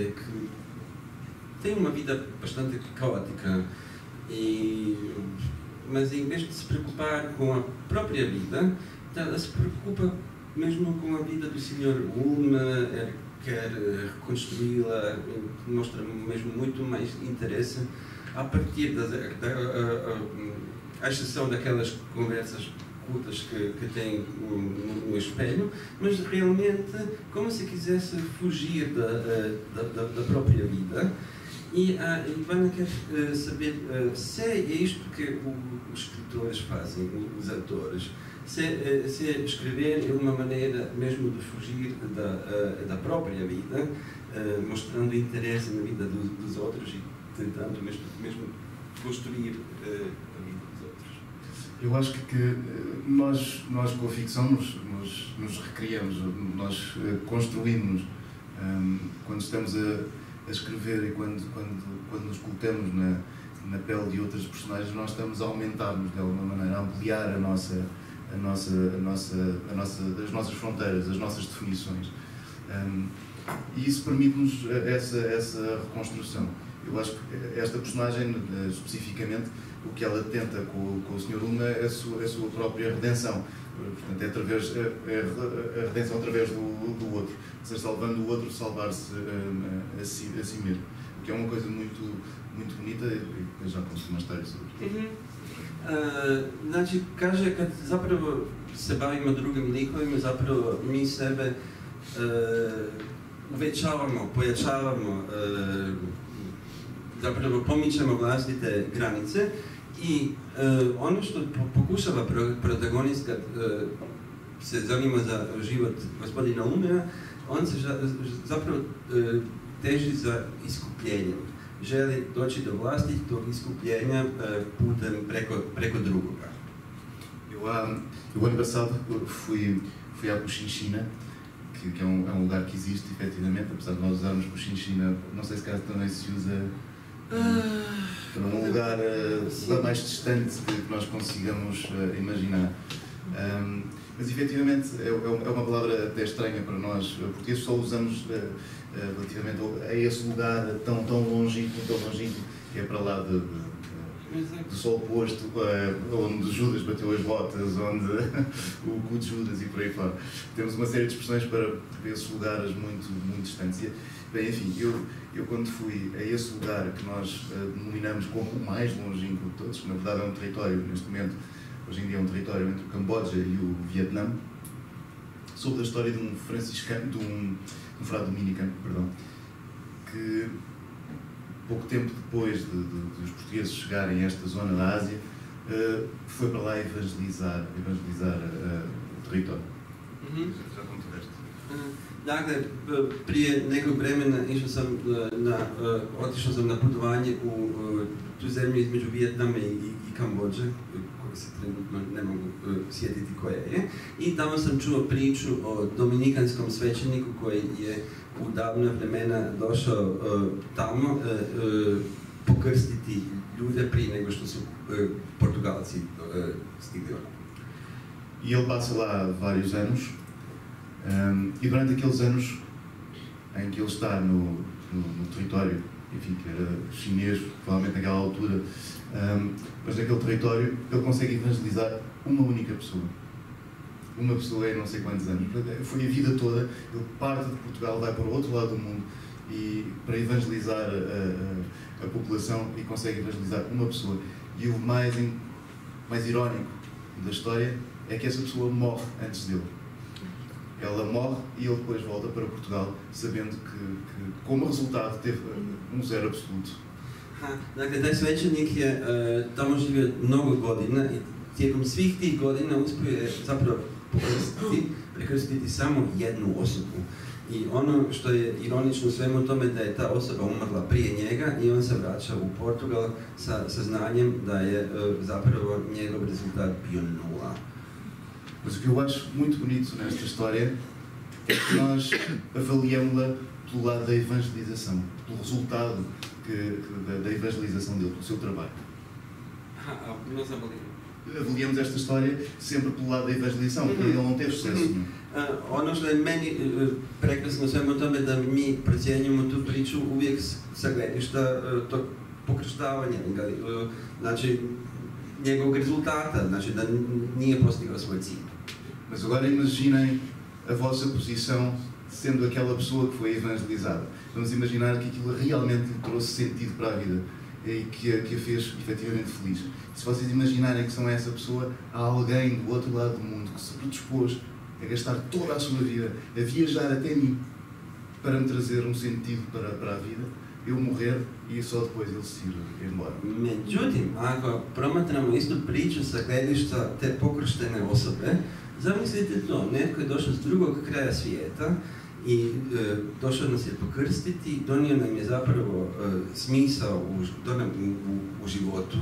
tem uma vida bastante caótica, mas em vez de se preocupar com a própria vida, ela se preocupa mesmo com a vida do Sr. Ulme, quer reconstruí-la, mostra mesmo muito mais interesse a partir à exceção daquelas conversas curtas que tem no espelho, mas realmente como se quisesse fugir da própria vida. E a Ivana quer saber se é isto que os escritores fazem, os autores, se escrever é uma maneira mesmo de fugir da própria vida, mostrando interesse na vida dos outros e tentando mesmo construir a vida dos outros. Eu acho que nós com a ficção nos recriamos, nós construímos quando estamos a escrever e quando nos colocamos na pele de outras personagens, nós estamos a aumentar-nos de alguma maneira, a ampliar as nossas fronteiras, as nossas definições. E isso permite-nos essa reconstrução. Eu acho que esta personagem, especificamente, o que ela tenta com o Sr. Ulme é a sua própria redenção. Portanto, é a redenção através do outro. Ou seja, salvando o outro, salvar-se a si mesmo. O que é uma coisa muito bonita e eu já conto uma história sobre isso. Znači, kaže, kad zapravo se bavimo drugim likovima, zapravo mi sebe uvećavamo, pojačavamo, zapravo pomičemo vlastite granice i ono što pokušava protagonist kad se zanima za život gospodina Ulmea, on se zapravo teži za iskupljenjem. Želi doći do vlastitog iskupljenja putem preko drugoga. Eu ano passado fui à Cochinchina, que é um lugar que existe efetivamente, apesar de nós usarmos Cochinchina, não sei se caso também se usa para um lugar mais distante que nós consigamos imaginar. Mas efetivamente é uma palavra até estranha para nós, porque só usamos relativamente a esse lugar tão longínquo, que é para lá do sol posto, onde Judas bateu as botas, onde o cu de Judas e por aí fora. Temos uma série de expressões para esses lugares muito distantes. Bem, enfim, eu quando fui a esse lugar que nós denominamos como o mais longínquo de todos, que na verdade é um território, neste momento, hoje em dia é um território entre o Camboja e o Vietnã, soube da história de um franciscano, de um frade dominicano, perdão, que pouco tempo depois dos portugueses chegarem a esta zona da Ásia, foi para lá evangelizar o território. Já como tiveste. Dakle, prije nekog vremena otišao sam na putovanje u tu zemlju između Vijetnama i Kambodže, koje se trenutno ne mogu sjetiti koja je. I tamo sam čuo priču o dominikanskom svećeniku koji je u davna vremena došao tamo pokrstiti ljude prije nego što su Portugalci stigli ovdje. E ele passa lá vários anos, e durante aqueles anos em que ele está no território, enfim, que era chinês, provavelmente naquela altura, mas naquele território ele consegue evangelizar uma única pessoa. Uma pessoa em não sei quantos anos. Foi a vida toda, ele parte de Portugal, vai para o outro lado do mundo e para evangelizar a população e consegue evangelizar uma pessoa. E o mais irónico da história é que essa pessoa morre antes dele. Ela morre e ele depois volta para Portugal, sabendo que como resultado teve zero absoluto. Dakle, taj svećenik je tamo živio mnogo godina i tijekom svih tih godina uspio je zapravo prekrstiti samo jednu osobu. I ono što je ironično u svemu tome da je ta osoba umrla prije njega i on se vraća u Portugal sa saznanjem da je zapravo njegov rezultat bio nula. Mas o que eu acho muito bonito nesta história é que nós avaliamos-la pelo lado da evangelização, pelo resultado da evangelização dele, pelo seu trabalho. Avaliamos esta história sempre pelo lado da evangelização, porque ele não teve sucesso nenhum. Ono što je meni prekrasno svemu tome da mi procjenjujemo tu priču uvijek sa gledišta tog pokrštavanja, znači njegovog rezultata, znači da nije postigao svoj cilj. Mas agora imaginem a vossa posição sendo aquela pessoa que foi evangelizada. Vamos imaginar que aquilo realmente lhe trouxe sentido para a vida e que a fez efetivamente feliz. Se vocês imaginarem que são essa pessoa, há alguém do outro lado do mundo que se predispôs a gastar toda a sua vida, a viajar até mim, para me trazer um sentido para a vida, eu morrer i só depois ele se ir embora. Međutim, ako promatramo istu priču sa gledišta te pokrštene osobe, zamislite to, netko je došao s drugog kraja svijeta i došao nas je pokrstiti, donio nam je zapravo smisao u životu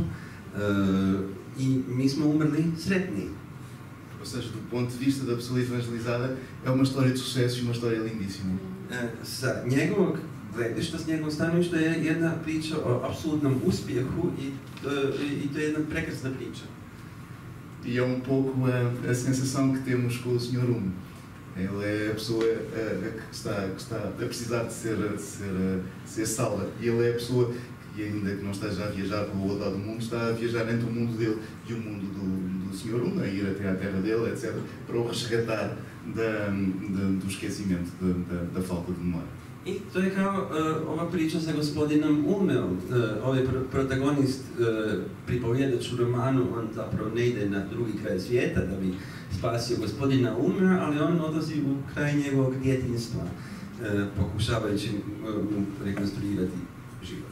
i mi smo umrli sretni. Ou seja, do ponto de vista da pessoa evangelizada, é uma história de sucesso e uma história lindíssima. Sa njegovog gledišta, s njegovog stanovišta je jedna priča o apsolutnom uspjehu i to je jedna prekrasna priča. E é pouco a sensação que temos com o Sr. Ele é a pessoa que está a precisar de ser salva. E ele é a pessoa que, ainda que não esteja a viajar pelo outro lado do mundo, está a viajar entre o mundo dele e o mundo do Sr. a ir até à terra dele, etc., para o resgatar do esquecimento, da falta de memória. I to je kao ova priča sa gospodinom Umeom. Ovaj protagonist, pripovjedač u romanu, on zapravo ne ide na drugi kraj svijeta da bi spasio gospodina Umea, ali on odlazi u kraj njegovog djetinjstva, pokušavajući mu rekonstruirati život.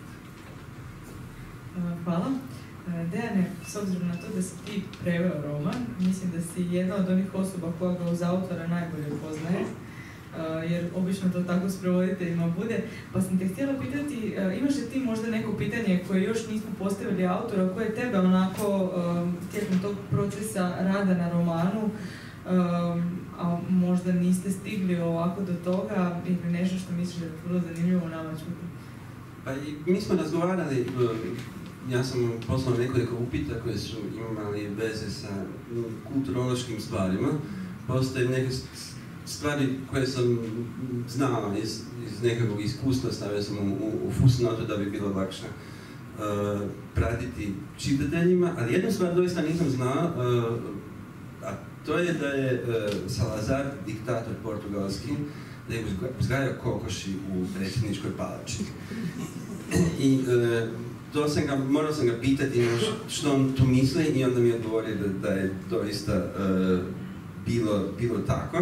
Hvala. Dejane, s obzirom na to da si ti preveo roman, mislim da si jedna od onih osoba koja ga uz autora najbolje poznaje, jer obično to tako s prevoditeljima bude, pa sam te htjela pitati, imaš li ti možda neko pitanje koje još nismo postavili autora, koje tebe onako tijekom tog procesa rada na romanu, a možda niste stigli ovako do toga, ili nešto što misliš da je bilo zanimljivo nama čuti? Pa i mi smo razgovarali, ja sam poslao nekoliko upita koje su imali veze sa kulturološkim stvarima. Postoje neke stvari koje sam znao iz nekakvog iskustva, stavio sam u fusnotu da bi bilo lakše pratiti čitateljima, ali jednu stvar doista nisam znao, a to je da je Salazar, diktator portugalski, da je uzgajao kokoši u predsjedničkoj palači. I morao sam ga pitati što on tu misli i onda mi je odgovorio da je doista bilo tako.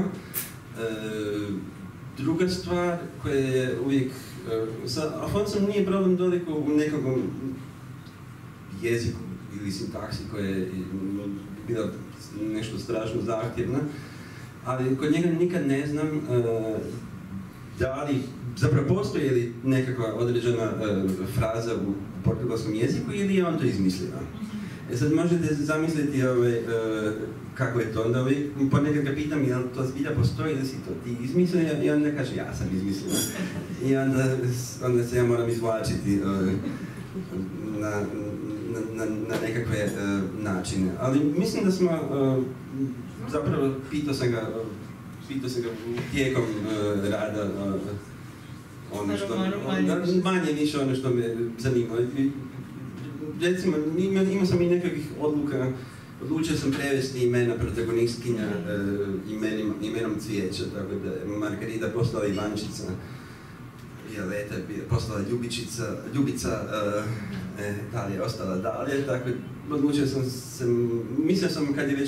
Druga stvar koja je uvijek, sa Alfonsom nije problem toliko u nekakvom jeziku ili sintaksi koja je bila nešto strašno zahtjevna, ali kod njega nikad ne znam da li zapravo postoji li nekakva određena fraza u portugalskom jeziku ili je on to izmislio. Sad možete zamisliti kako je to, onda ponekad ga pitam je li to zbilja postoji ili si to ti izmislio i onda kaže ja sam izmislio. I onda se ja moram izvlačiti na nekakve načine. Ali mislim da smo, zapravo pitao sam ga tijekom rada manje više ono što me zanima. Recimo, imao sam i nekakvih odluka, odlučio sam prevesti imena protagonistkinja imenom cvijeća, tako da je Margarita postala Ivančica, Violeta je postala Ljubica, Dalija je ostala Dalija, tako odlučio sam se, mislio sam kad je već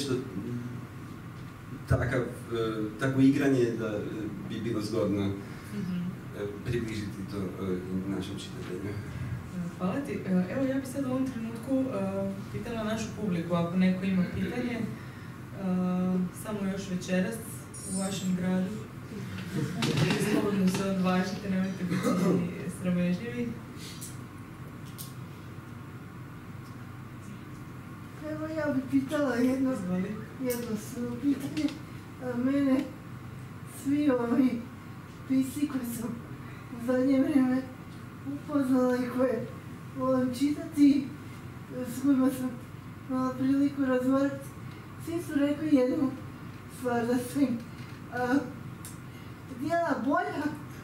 takvo igranje da bi bilo zgodno približiti to našem čitatelju. Hvala ti. Evo ja bih sad u ovom trenutku pitala našu publiku, ako neko ima pitanje, samo još večeras u vašem gradu. Slobodno se odvažite, nemojte biti sramežljivi. Evo ja bih pitala jedno pitanje. Mene svi ovi pisci koji sam u zadnje vrijeme upoznala i koje volim čitati, s kojima sam imala priliku razgovarati, svi su rekli jednu stvar, da su im djela bolja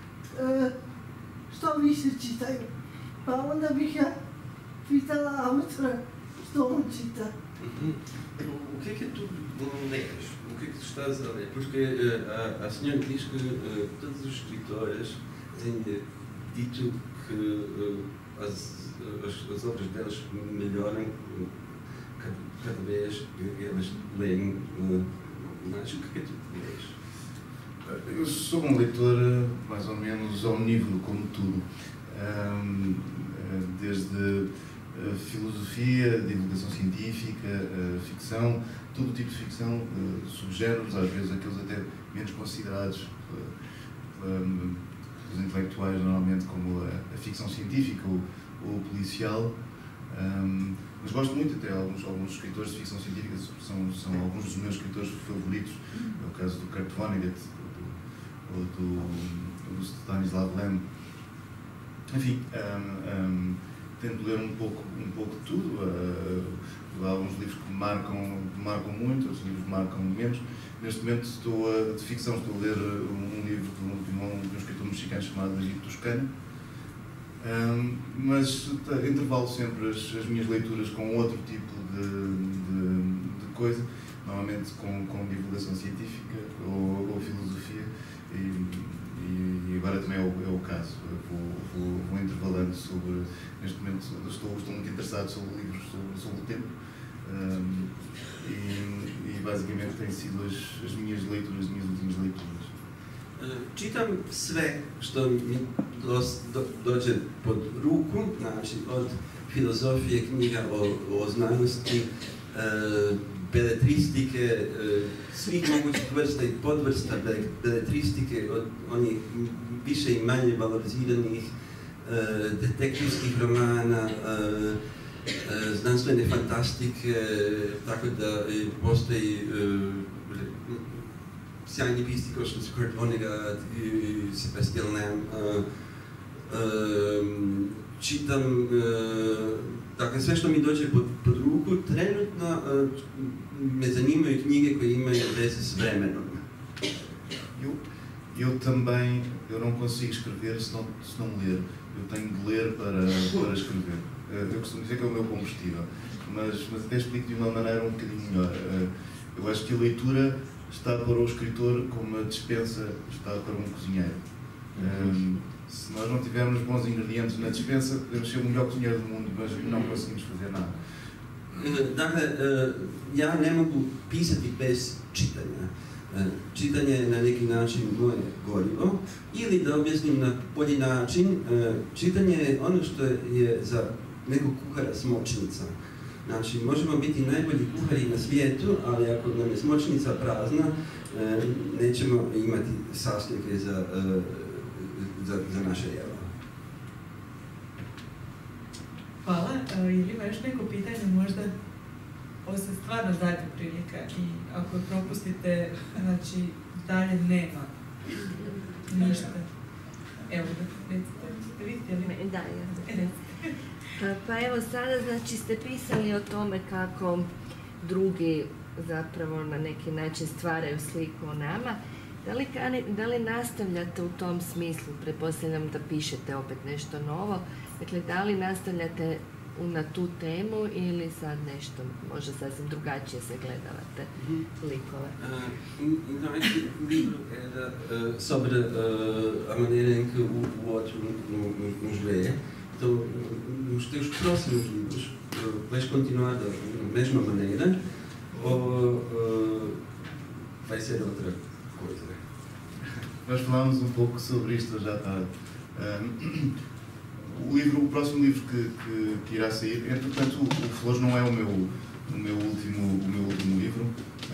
što više čitaju. Pa onda bih ja pitala autora što on čita. O que é que tu lês? O que é que tu estás a ler? Porque a senhora diz que todos os escritores têm dito que as obras deles melhoram cada vez que eles leem mais. O que é que tu lês? Eu sou um leitor mais ou menos ao nível como tudo, desde filosofia, divulgação científica, ficção, todo tipo de ficção, subgéneros, às vezes aqueles até menos considerados pelos intelectuais normalmente como a ficção científica ou policial, mas gosto muito até alguns escritores de ficção científica, são alguns dos meus escritores favoritos, é o caso do Kurt Vonnegut ou do Stanislav Lem. Enfim, tento ler um pouco de tudo. Há alguns livros que me marcam muito, outros livros que marcam menos. Neste momento de ficção estou a ler um livro de um escritor mexicano chamado Egito Toscano, mas intervalo sempre as minhas leituras com outro tipo de coisa, normalmente com divulgação científica ou filosofia, e agora também é o caso. Vou intervalando sobre. Neste momento estou muito interessado sobre livros sobre o tempo, e basicamente têm sido as minhas leituras, as minhas últimas leituras. Čitam sve što mi dođe pod ruku, znači od filozofije, knjiga o znanosti, beletristike, svih mogućih vrsta i podvrsta beletristike, od onih više i manje valoriziranih detektivskih romana, znanstvene fantastike, tako da postoji sjajni pisci kao što su Kurt Vonnegut i Sebastian Lem. Čitam, dakle sve što mi dođe pod ruku, trenutno me zanimaju knjige koje imaju veze s vremenom. Eu também, eu não consigo escrever se não ler. Eu tenho de ler para escrever. eu costumo dizer que é o meu combustível, mas até explico de uma maneira um bocadinho melhor. Eu acho que a leitura está para o escritor como a despensa está para um cozinheiro. Se nós não tivermos bons ingredientes na despensa, podemos ser o melhor cozinheiro do mundo, mas não conseguimos fazer nada. Dakle, ja ne mogu pisati bez čitanja. Čitanje je na neki način moje gorivo, ili da objasnim na bolji način, čitanje je ono što je za nekog kuhara smočnica. Znači, možemo biti najbolji kuhari na svijetu, ali ako nam je smočnica prazna, nećemo imati sastojke za naše jelo. Hvala. Ili ima još neko pitanje možda? Ovo se stvarno zadnja prilika i ako propustite, znači dalje nema ništa. Evo, recite, vi htjeli? Da, ja. Pa evo sada, znači ste pisali o tome kako drugi zapravo na neki način stvaraju sliku o nama. Da li nastavljate u tom smislu, pretpostavljam da pišete opet nešto novo, dakle da li nastavljate na tu temu ili sad nešto, možda sasvim drugačije se gledavate likove? In livro era sobre a maneira em que o outro nos vê. Então, nos teus próximos livros, vais continuar da mesma maneira ou vai ser outra coisa? Nós falámos um pouco sobre isto hoje à tarde. O próximo livro que irá sair, entretanto, o Flores não é o meu último livro.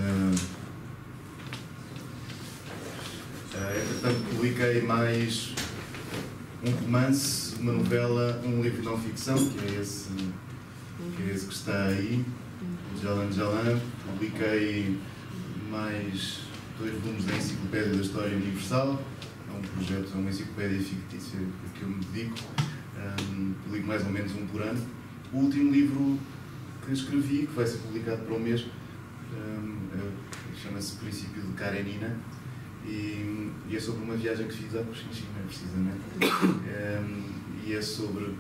Entretanto, publiquei mais um romance, uma novela, um livro de não-ficção, que é esse que está aí, Jalan Jalan. Publiquei mais 2 volumes da Enciclopédia da História Universal. É um projeto, é uma enciclopédia fictícia a que eu me dedico. Publico mais ou menos um por ano. O último livro que escrevi, que vai ser publicado para o mês, chama-se Princípio de Karenina e é sobre uma viagem que fiz à Cochinchina, precisamente. E é sobretudo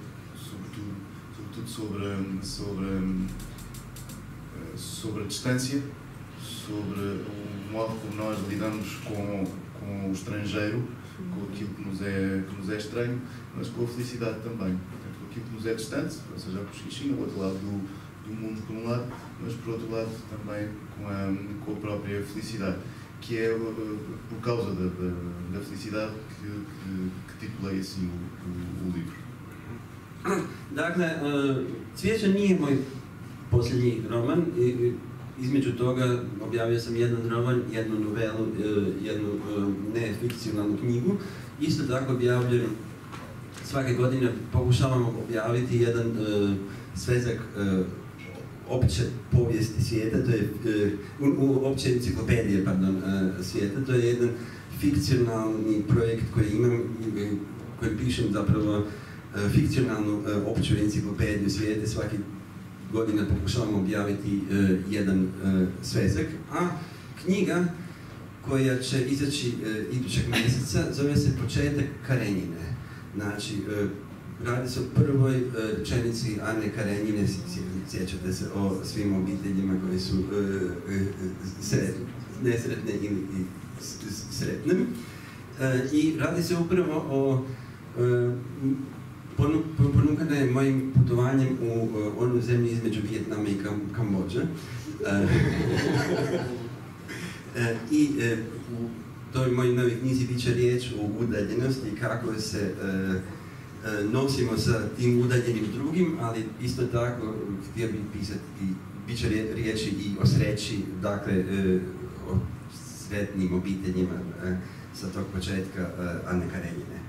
sobre a distância, sobre o modo como nós lidamos com o estrangeiro, com aquilo que nos é estranho, mas com a felicidade também. Portanto, com aquilo que nos é distante, ou seja, a Cochinchina, o outro lado do mundo por um lado, mas por outro lado também com a própria felicidade, que é por causa da felicidade que titulei assim o livro. Dakle, Cvijeće nije moj posljednji roman. Između toga objavio sam jedan roman, jednu novelu, jednu nefikcionalnu knjigu. Isto tako objavljujem svake godine, pokušavamo objaviti jedan svezak opće povijesti svijeta, to je opće enciklopedije, svijeta, to je jedan fikcionalni projekt koji imam, koji pišem zapravo fikcionalnu opću enciklopediju svijeta. Svaki godina pokušavamo objaviti jedan svezak, a knjiga koja će izaći idućeg mjeseca zove se Početak Karenjine. Znači, radi se o prvoj rečenici Ane Karenjine, sjećate se o svim obiteljima koji su nesretne ili sretne. I radi se upravo o ponukana je mojim putovanjem u onu zemlju između Vijetnama i Kambodže. I u toj mojoj novoj knjizi bit će riječ o udaljenosti, kako se nosimo sa tim udaljenim drugim, ali isto tako htio bih pisati, bit će riječi i o sreći, dakle o sretnim obiteljima sa tog početka Ane Karenjine.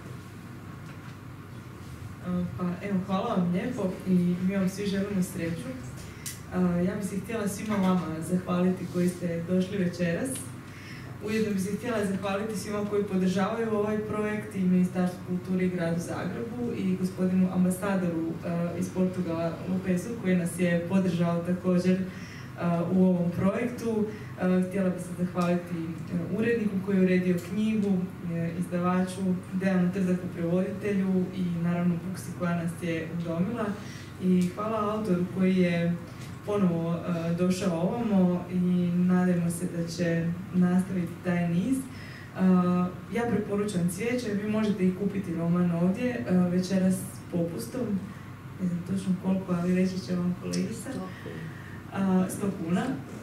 Pa evo, hvala vam lijepo i mi vam svi želimo sreću. Ja bih se htjela svima vama zahvaliti koji ste došli večeras. Ujedno bih se htjela zahvaliti svima koji podržavaju ovaj projekt i Ministarstvu kulture i Gradu Zagrebu i gospodinu ambasadoru iz Portugala Lopezu koji nas je podržao također u ovom projektu. Htjela bih se zahvaliti uredniku koji je uredio knjigu, izdavaču Dejanu Trzaku, prevoditelju i naravno Buksi koja nas je udomila. I hvala autoru koji je ponovo došao ovamo i nadajmo se da će nastaviti taj niz. Ja preporučam Cvijeće, vi možete i kupiti roman ovdje, večeras s popustom, ne znam točno koliko, ali reći će vam kolegica. 100 kuna.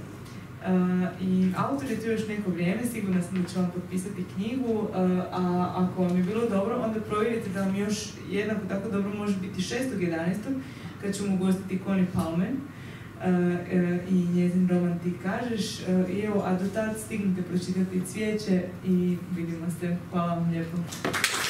I autor je tu još neko vrijeme, sigurno sam da će vam potpisati knjigu, a ako vam je bilo dobro, onda provjerite da vam još jednako tako dobro može biti 6.11. kad ćemo ugostiti Connie Palmer i njezin roman Ti kažeš. I evo, a do tad stignite pročitati Cvijeće i vidimo se. Hvala vam lijepo.